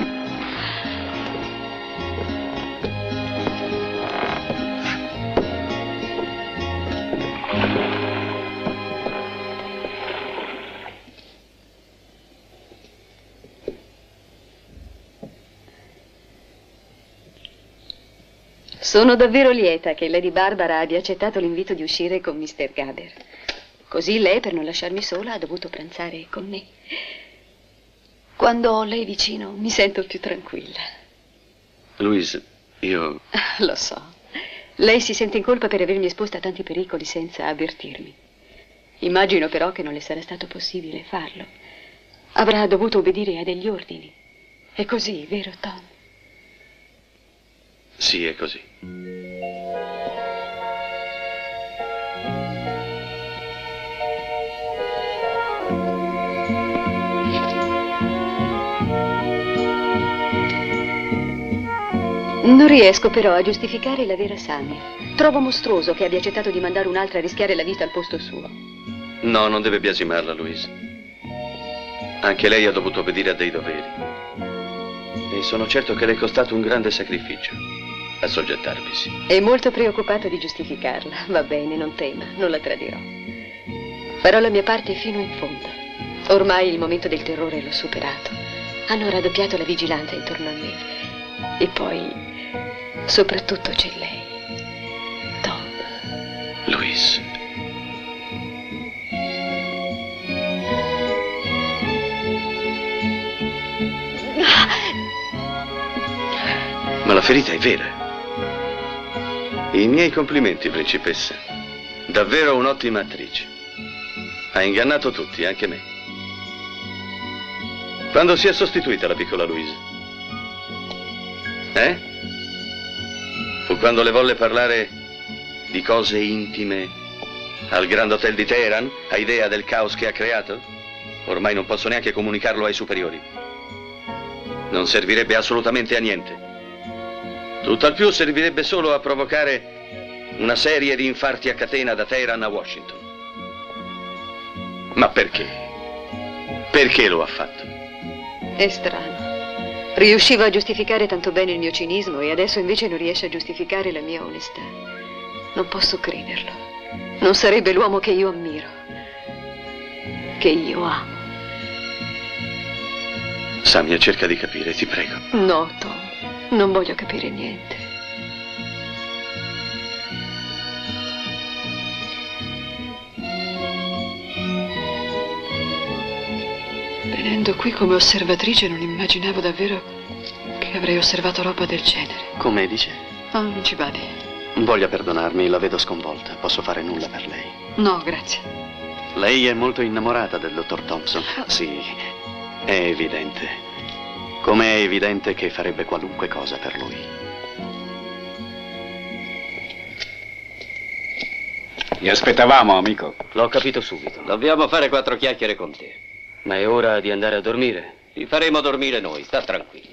Sono davvero lieta che Lady Barbara abbia accettato l'invito di uscire con mister Gaber. Così lei, per non lasciarmi sola, ha dovuto pranzare con me. Quando ho lei vicino, mi sento più tranquilla. Louise, io... Lo so. Lei si sente in colpa per avermi esposta a tanti pericoli senza avvertirmi. Immagino però che non le sarà stato possibile farlo. Avrà dovuto obbedire a degli ordini. È così, vero, Tom? Sì, è così. Non riesco però a giustificare la vera Sammy. Trovo mostruoso che abbia accettato di mandare un'altra a rischiare la vita al posto suo. No, non deve biasimarla, Louise. Anche lei ha dovuto obbedire a dei doveri. E sono certo che le è costato un grande sacrificio assoggettarvisi. È molto preoccupato di giustificarla. Va bene, non tema, non la tradirò. Farò la mia parte fino in fondo. Ormai il momento del terrore l'ho superato. Hanno raddoppiato la vigilanza intorno a me. E poi, soprattutto c'è lei, Tom. Louise. Ma la ferita è vera. I miei complimenti, principessa. Davvero un'ottima attrice. Ha ingannato tutti, anche me. Quando si è sostituita la piccola Louise? Eh? Fu quando le volle parlare di cose intime al Grand Hotel di Teheran? Ha idea del caos che ha creato? Ormai non posso neanche comunicarlo ai superiori. Non servirebbe assolutamente a niente. Tutt'al più servirebbe solo a provocare una serie di infarti a catena da Teheran a Washington. Ma perché? Perché lo ha fatto? È strano. Riusciva a giustificare tanto bene il mio cinismo e adesso invece non riesce a giustificare la mia onestà. Non posso crederlo. Non sarebbe l'uomo che io ammiro, che io amo. Samia, cerca di capire, ti prego. No, Tom. Non voglio capire niente. Venendo qui come osservatrice non immaginavo davvero che avrei osservato roba del genere. Come dice? Oh, non ci badi. Voglia perdonarmi, la vedo sconvolta. Posso fare nulla per lei. No, grazie. Lei è molto innamorata del dottor Thompson. Sì, è evidente. Come è evidente che farebbe qualunque cosa per lui. Ti aspettavamo, amico. L'ho capito subito. Dobbiamo fare quattro chiacchiere con te. Ma è ora di andare a dormire. Ti faremo dormire noi, sta tranquillo.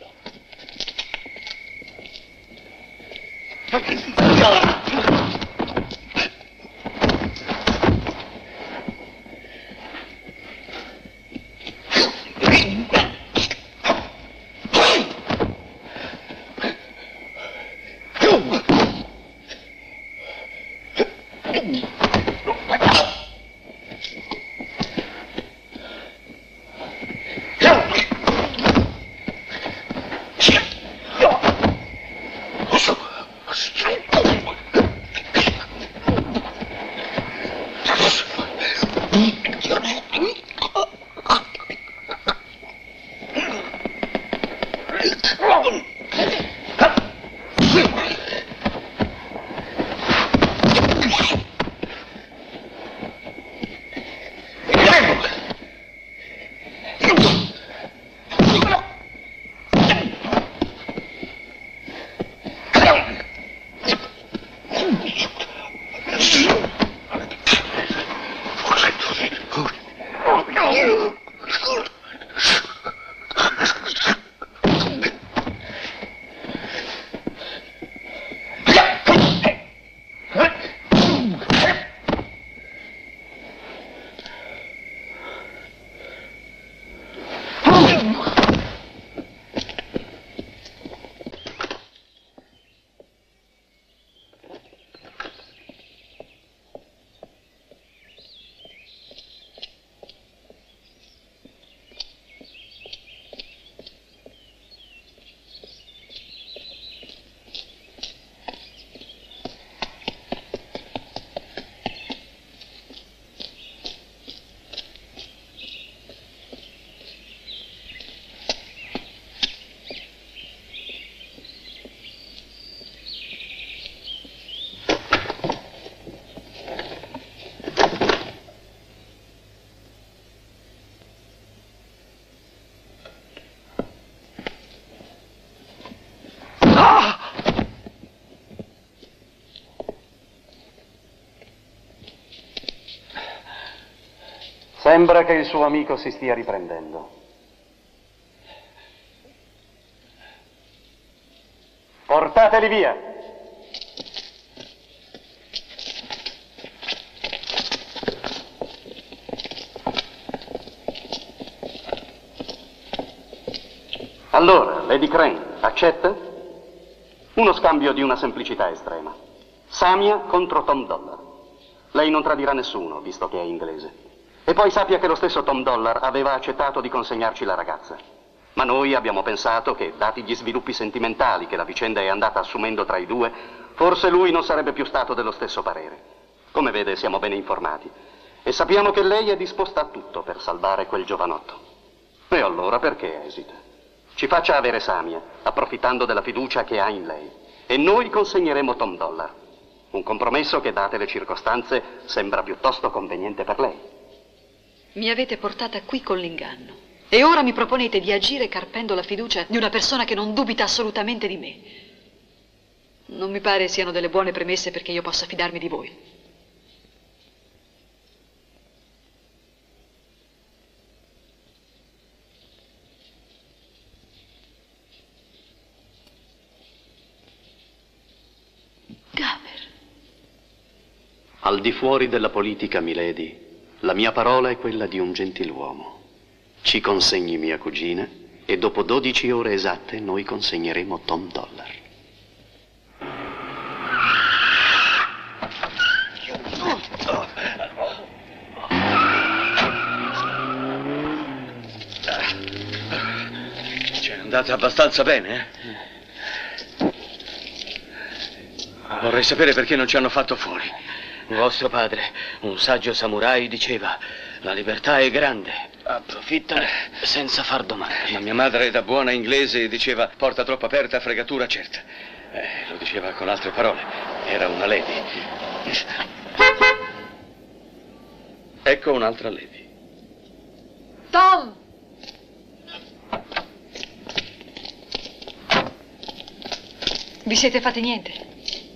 Sembra che il suo amico si stia riprendendo. Portateli via! Allora, Lady Crane, accetta? Uno scambio di una semplicità estrema. Samia contro Tom Dollar. Lei non tradirà nessuno, visto che è inglese. E poi sappia che lo stesso Tom Dollar aveva accettato di consegnarci la ragazza. Ma noi abbiamo pensato che, dati gli sviluppi sentimentali che la vicenda è andata assumendo tra i due, forse lui non sarebbe più stato dello stesso parere. Come vede, siamo bene informati. E sappiamo che lei è disposta a tutto per salvare quel giovanotto. E allora perché esita? Ci faccia avere Samia, approfittando della fiducia che ha in lei. E noi consegneremo Tom Dollar. Un compromesso che, date le circostanze, sembra piuttosto conveniente per lei. Mi avete portata qui con l'inganno. E ora mi proponete di agire carpendo la fiducia di una persona che non dubita assolutamente di me. Non mi pare siano delle buone premesse perché io possa fidarmi di voi. Al di fuori della politica, milady, la mia parola è quella di un gentiluomo. Ci consegni mia cugina e dopo dodici ore esatte noi consegneremo Tom Dollar. C'è andata abbastanza bene, eh? Vorrei sapere perché non ci hanno fatto fuori. Vostro padre, un saggio samurai, diceva: la libertà è grande, approfittane senza far domande. Ma mia madre, da buona inglese, diceva: porta troppo aperta, fregatura certa. Eh, lo diceva con altre parole. Era una lady. Ecco un'altra lady. Tom! Vi siete fatti niente?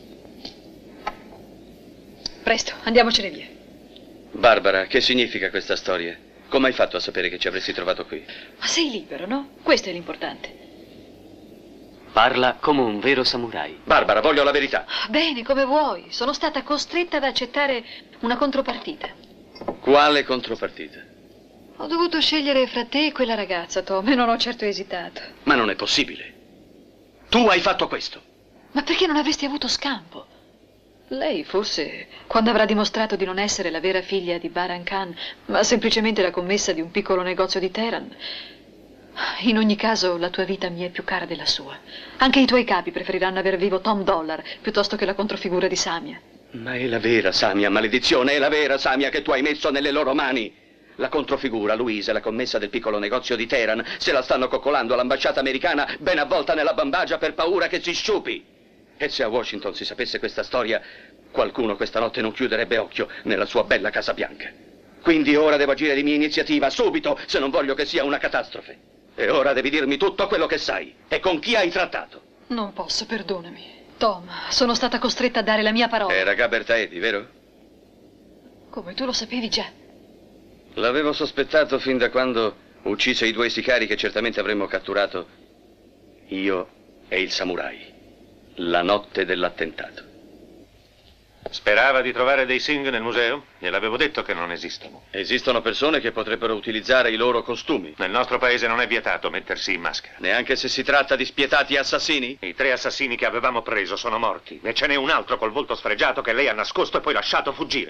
Presto, andiamocene via. Barbara, che significa questa storia? Come hai fatto a sapere che ci avresti trovato qui? Ma sei libero, no? Questo è l'importante. Parla come un vero samurai. Barbara, voglio la verità. Bene, come vuoi. Sono stata costretta ad accettare una contropartita. Quale contropartita? Ho dovuto scegliere fra te e quella ragazza, Tom, e non ho certo esitato. Ma non è possibile. Tu hai fatto questo. Ma perché non avresti avuto scampo? Lei forse, quando avrà dimostrato di non essere la vera figlia di Baran Khan, ma semplicemente la commessa di un piccolo negozio di Teheran. In ogni caso, la tua vita mi è più cara della sua. Anche i tuoi capi preferiranno aver vivo Tom Dollar piuttosto che la controfigura di Samia. Ma è la vera Samia, maledizione, è la vera Samia che tu hai messo nelle loro mani. La controfigura, Louise, la commessa del piccolo negozio di Teheran, se la stanno coccolando all'ambasciata americana ben avvolta nella bambagia per paura che si sciupi. E se a Washington si sapesse questa storia, qualcuno questa notte non chiuderebbe occhio nella sua bella Casa Bianca. Quindi ora devo agire di mia iniziativa, subito, se non voglio che sia una catastrofe. E ora devi dirmi tutto quello che sai e con chi hai trattato. Non posso, perdonami. Tom, sono stata costretta a dare la mia parola. Era Gaber Taedi, vero? Come, tu lo sapevi già? L'avevo sospettato fin da quando uccise i due sicari che certamente avremmo catturato io e il samurai. La notte dell'attentato. Sperava di trovare dei Singh nel museo? Gliel'avevo detto che non esistono. Esistono persone che potrebbero utilizzare i loro costumi. Nel nostro paese non è vietato mettersi in maschera. Neanche se si tratta di spietati assassini? I tre assassini che avevamo preso sono morti. E ce n'è un altro col volto sfregiato che lei ha nascosto e poi lasciato fuggire.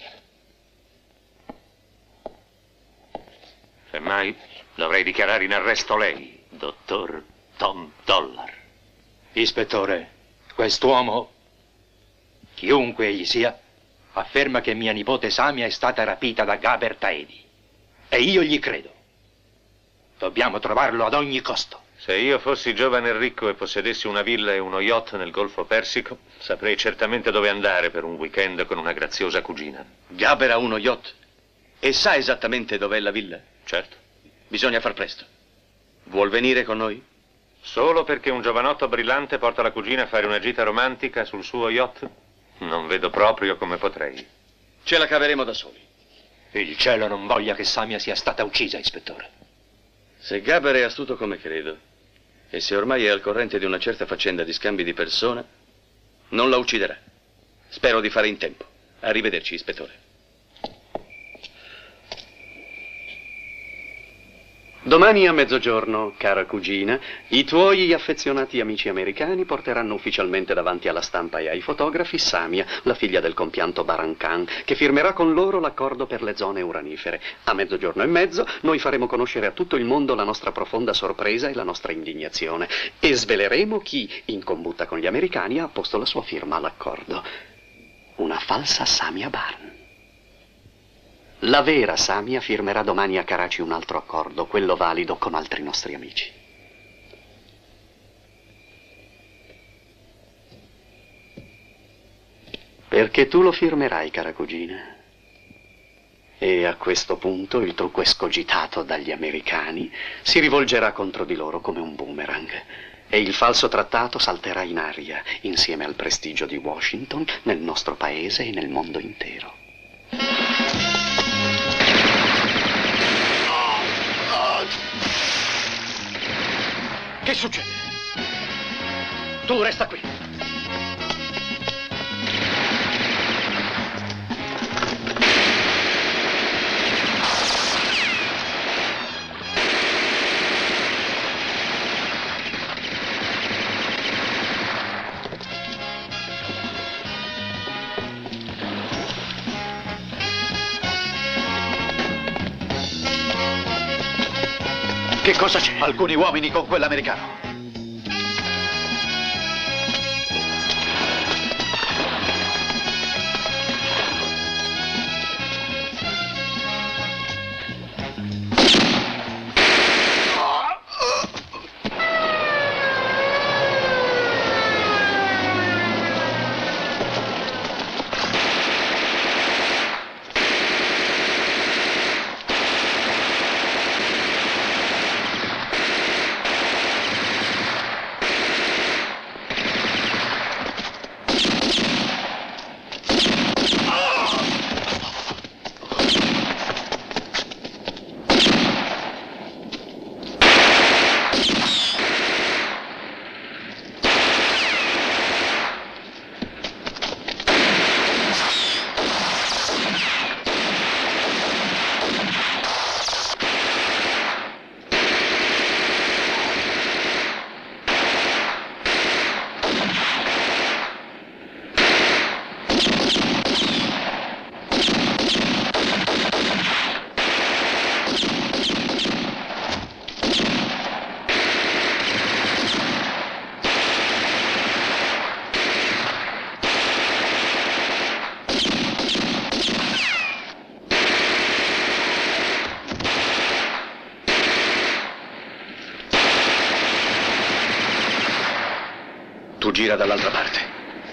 Semmai dovrei dichiarare in arresto lei, dottor Tom Dollar. Ispettore, quest'uomo, chiunque egli sia, afferma che mia nipote Samia è stata rapita da Gaber Taedi. E io gli credo. Dobbiamo trovarlo ad ogni costo. Se io fossi giovane e ricco e possedessi una villa e uno yacht nel Golfo Persico, saprei certamente dove andare per un weekend con una graziosa cugina. Gaber ha uno yacht? E sa esattamente dov'è la villa? Certo. Bisogna far presto. Vuol venire con noi? Solo perché un giovanotto brillante porta la cugina a fare una gita romantica sul suo yacht? Non vedo proprio come potrei. Ce la caveremo da soli. Il cielo non voglia che Samia sia stata uccisa, ispettore. Se Gaber è astuto come credo, e se ormai è al corrente di una certa faccenda di scambi di persona, non la ucciderà. Spero di fare in tempo. Arrivederci, ispettore. Domani a mezzogiorno, cara cugina, i tuoi affezionati amici americani porteranno ufficialmente davanti alla stampa e ai fotografi Samia, la figlia del compianto Baran Khan, che firmerà con loro l'accordo per le zone uranifere. A mezzogiorno e mezzo noi faremo conoscere a tutto il mondo la nostra profonda sorpresa e la nostra indignazione e sveleremo chi, in combutta con gli americani, ha apposto la sua firma all'accordo. Una falsa Samia Barn. La vera Samia firmerà domani a Karachi un altro accordo, quello valido con altri nostri amici. Perché tu lo firmerai, cara cugina. E a questo punto il trucco escogitato dagli americani si rivolgerà contro di loro come un boomerang. E il falso trattato salterà in aria insieme al prestigio di Washington nel nostro paese e nel mondo intero. Che succede? Tu resta qui. Che cosa c'è? Alcuni uomini con quell'americano. Tu gira dall'altra parte.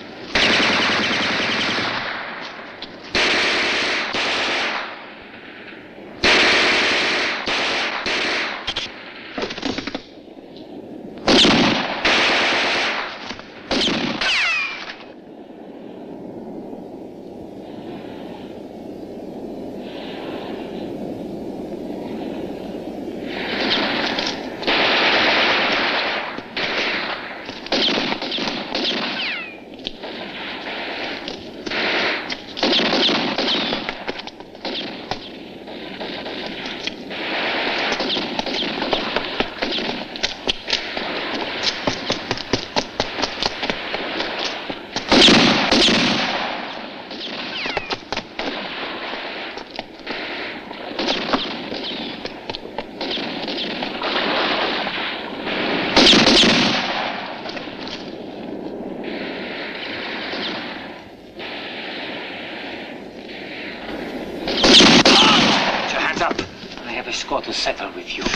Score to settle with you.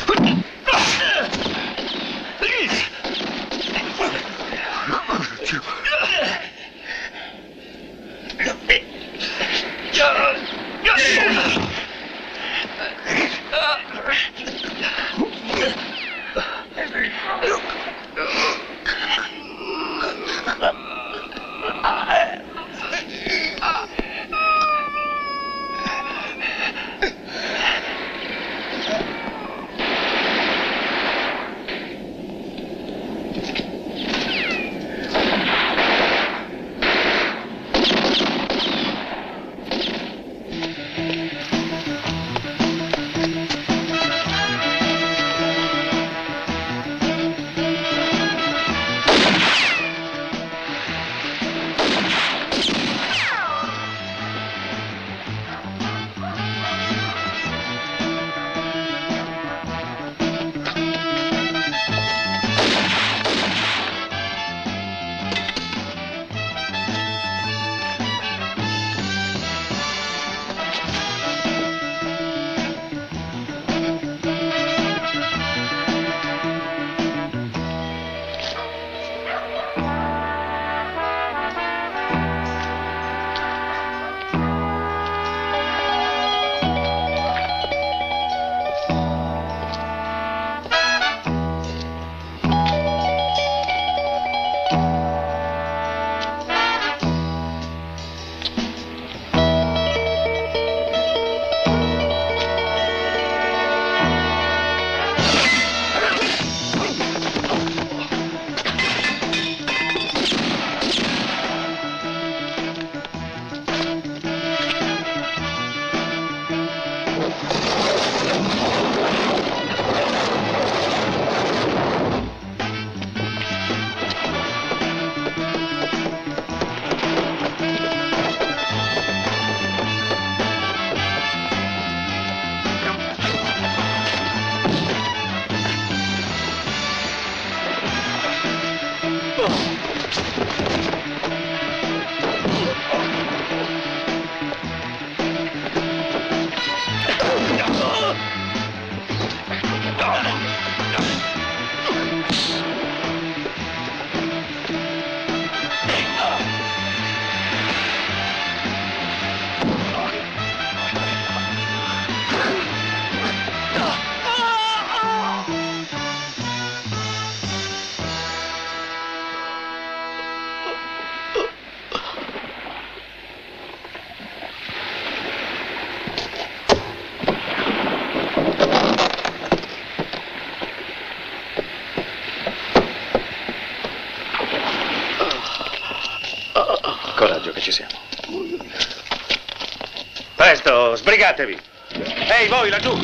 Sbrigatevi! Ehi, voi laggiù!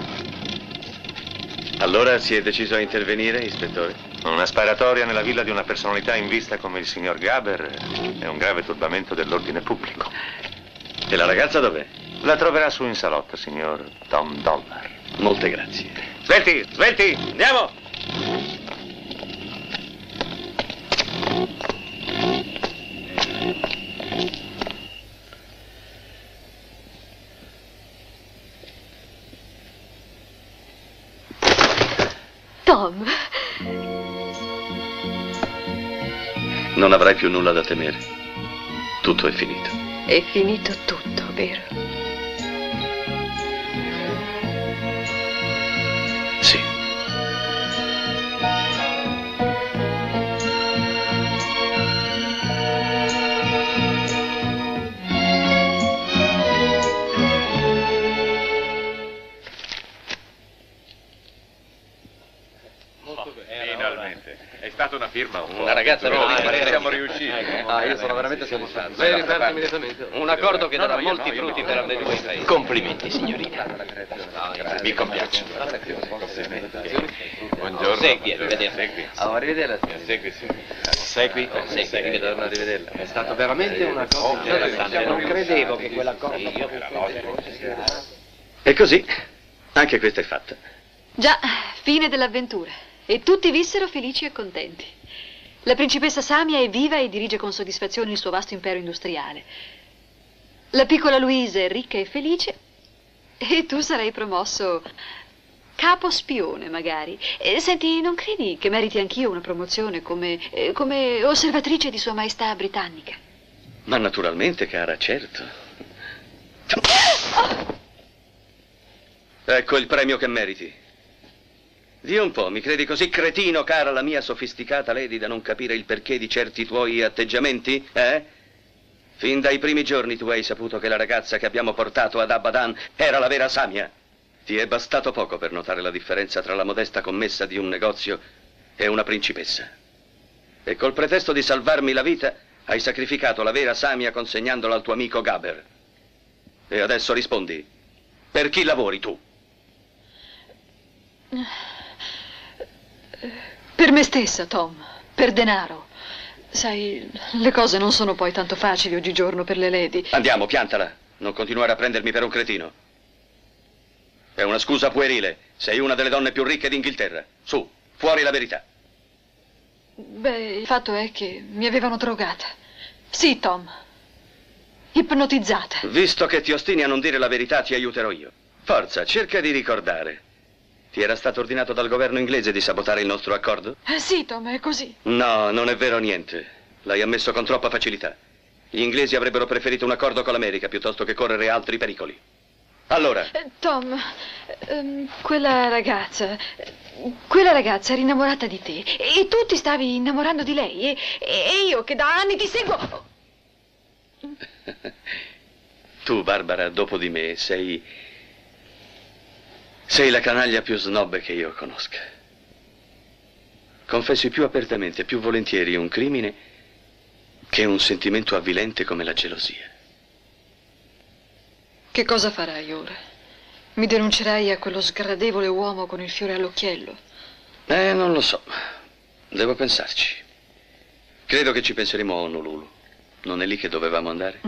Allora si è deciso a intervenire, ispettore? Una sparatoria nella villa di una personalità in vista come il signor Gaber è un grave turbamento dell'ordine pubblico. E la ragazza dov'è? La troverà su in salotto, signor Tom Dollar. Molte grazie. Svelti, svelti, andiamo! Tom. Non avrai più nulla da temere. Tutto è finito. È finito tutto, vero? Sì. Finalmente. È stata una firma un po'. Una ragazza no, no, siamo riusciti. Ah, io sono veramente soddisfatto. Devi rifarti immediatamente. Un accordo che No, darà no, io molti no, io frutti no. per ambedue i paesi. Complimenti, signorina. Mi compiaccio. Buongiorno. Segui, arrivederla. Segui. Oh, arrivederla. Segui, sì. Segui, segui, che torno a rivederla. È stato veramente una cosa interessante. Non credevo che quell'accordo... E così, anche questa è fatta. Già, fine dell'avventura. E tutti vissero felici e contenti. La principessa Samia è viva e dirige con soddisfazione il suo vasto impero industriale. La piccola Louise è ricca e felice. E tu sarai promosso capo spione, magari. E, senti, non credi che meriti anch'io una promozione come, eh, come osservatrice di Sua Maestà britannica? Ma naturalmente, cara, certo. Ecco il premio che meriti. Dì un po', mi credi così cretino, cara la mia sofisticata lady, da non capire il perché di certi tuoi atteggiamenti, eh? Fin dai primi giorni tu hai saputo che la ragazza che abbiamo portato ad Abadan era la vera Samia. Ti è bastato poco per notare la differenza tra la modesta commessa di un negozio e una principessa. E col pretesto di salvarmi la vita, hai sacrificato la vera Samia consegnandola al tuo amico Gaber. E adesso rispondi, per chi lavori tu? Per me stessa, Tom. Per denaro. Sai, le cose non sono poi tanto facili oggigiorno per le lady. Andiamo, piantala. Non continuare a prendermi per un cretino. È una scusa puerile. Sei una delle donne più ricche d'Inghilterra. Su, fuori la verità. Beh, il fatto è che mi avevano drogata. Sì, Tom. Ipnotizzata. Visto che ti ostini a non dire la verità, ti aiuterò io. Forza, cerca di ricordare. Ti era stato ordinato dal governo inglese di sabotare il nostro accordo? Eh sì, Tom, è così. No, non è vero niente. L'hai ammesso con troppa facilità. Gli inglesi avrebbero preferito un accordo con l'America piuttosto che correre altri pericoli. Allora? Eh, Tom, ehm, quella ragazza... Quella ragazza era innamorata di te e tu ti stavi innamorando di lei e, e io che da anni ti seguo... Tu, Barbara, dopo di me, sei... Sei la canaglia più snob che io conosca. Confessi più apertamente, più volentieri un crimine che un sentimento avvilente come la gelosia. Che cosa farai ora? Mi denuncerai a quello sgradevole uomo con il fiore all'occhiello? Eh, non lo so. Devo pensarci. Credo che ci penseremo a Honolulu. Non è lì che dovevamo andare?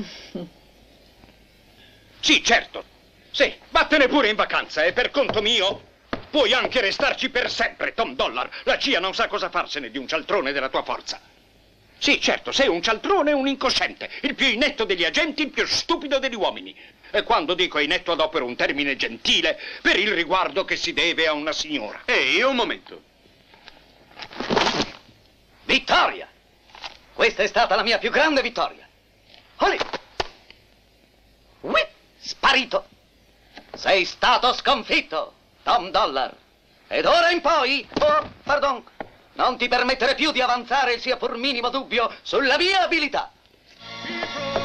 Sì, certo. Sì, vattene pure in vacanza e per conto mio puoi anche restarci per sempre, Tom Dollar. La C I A non sa cosa farsene di un cialtrone della tua forza. Sì, certo, sei un cialtrone e un incosciente, il più inetto degli agenti, il più stupido degli uomini. E quando dico inetto adopero un termine gentile per il riguardo che si deve a una signora. Ehi, un momento. Vittoria! Questa è stata la mia più grande vittoria. Olì! Whip! Sparito! Sei stato sconfitto, Tom Dollar. Ed ora in poi, oh, pardon, non ti permettere più di avanzare il sia pur minimo dubbio sulla mia abilità.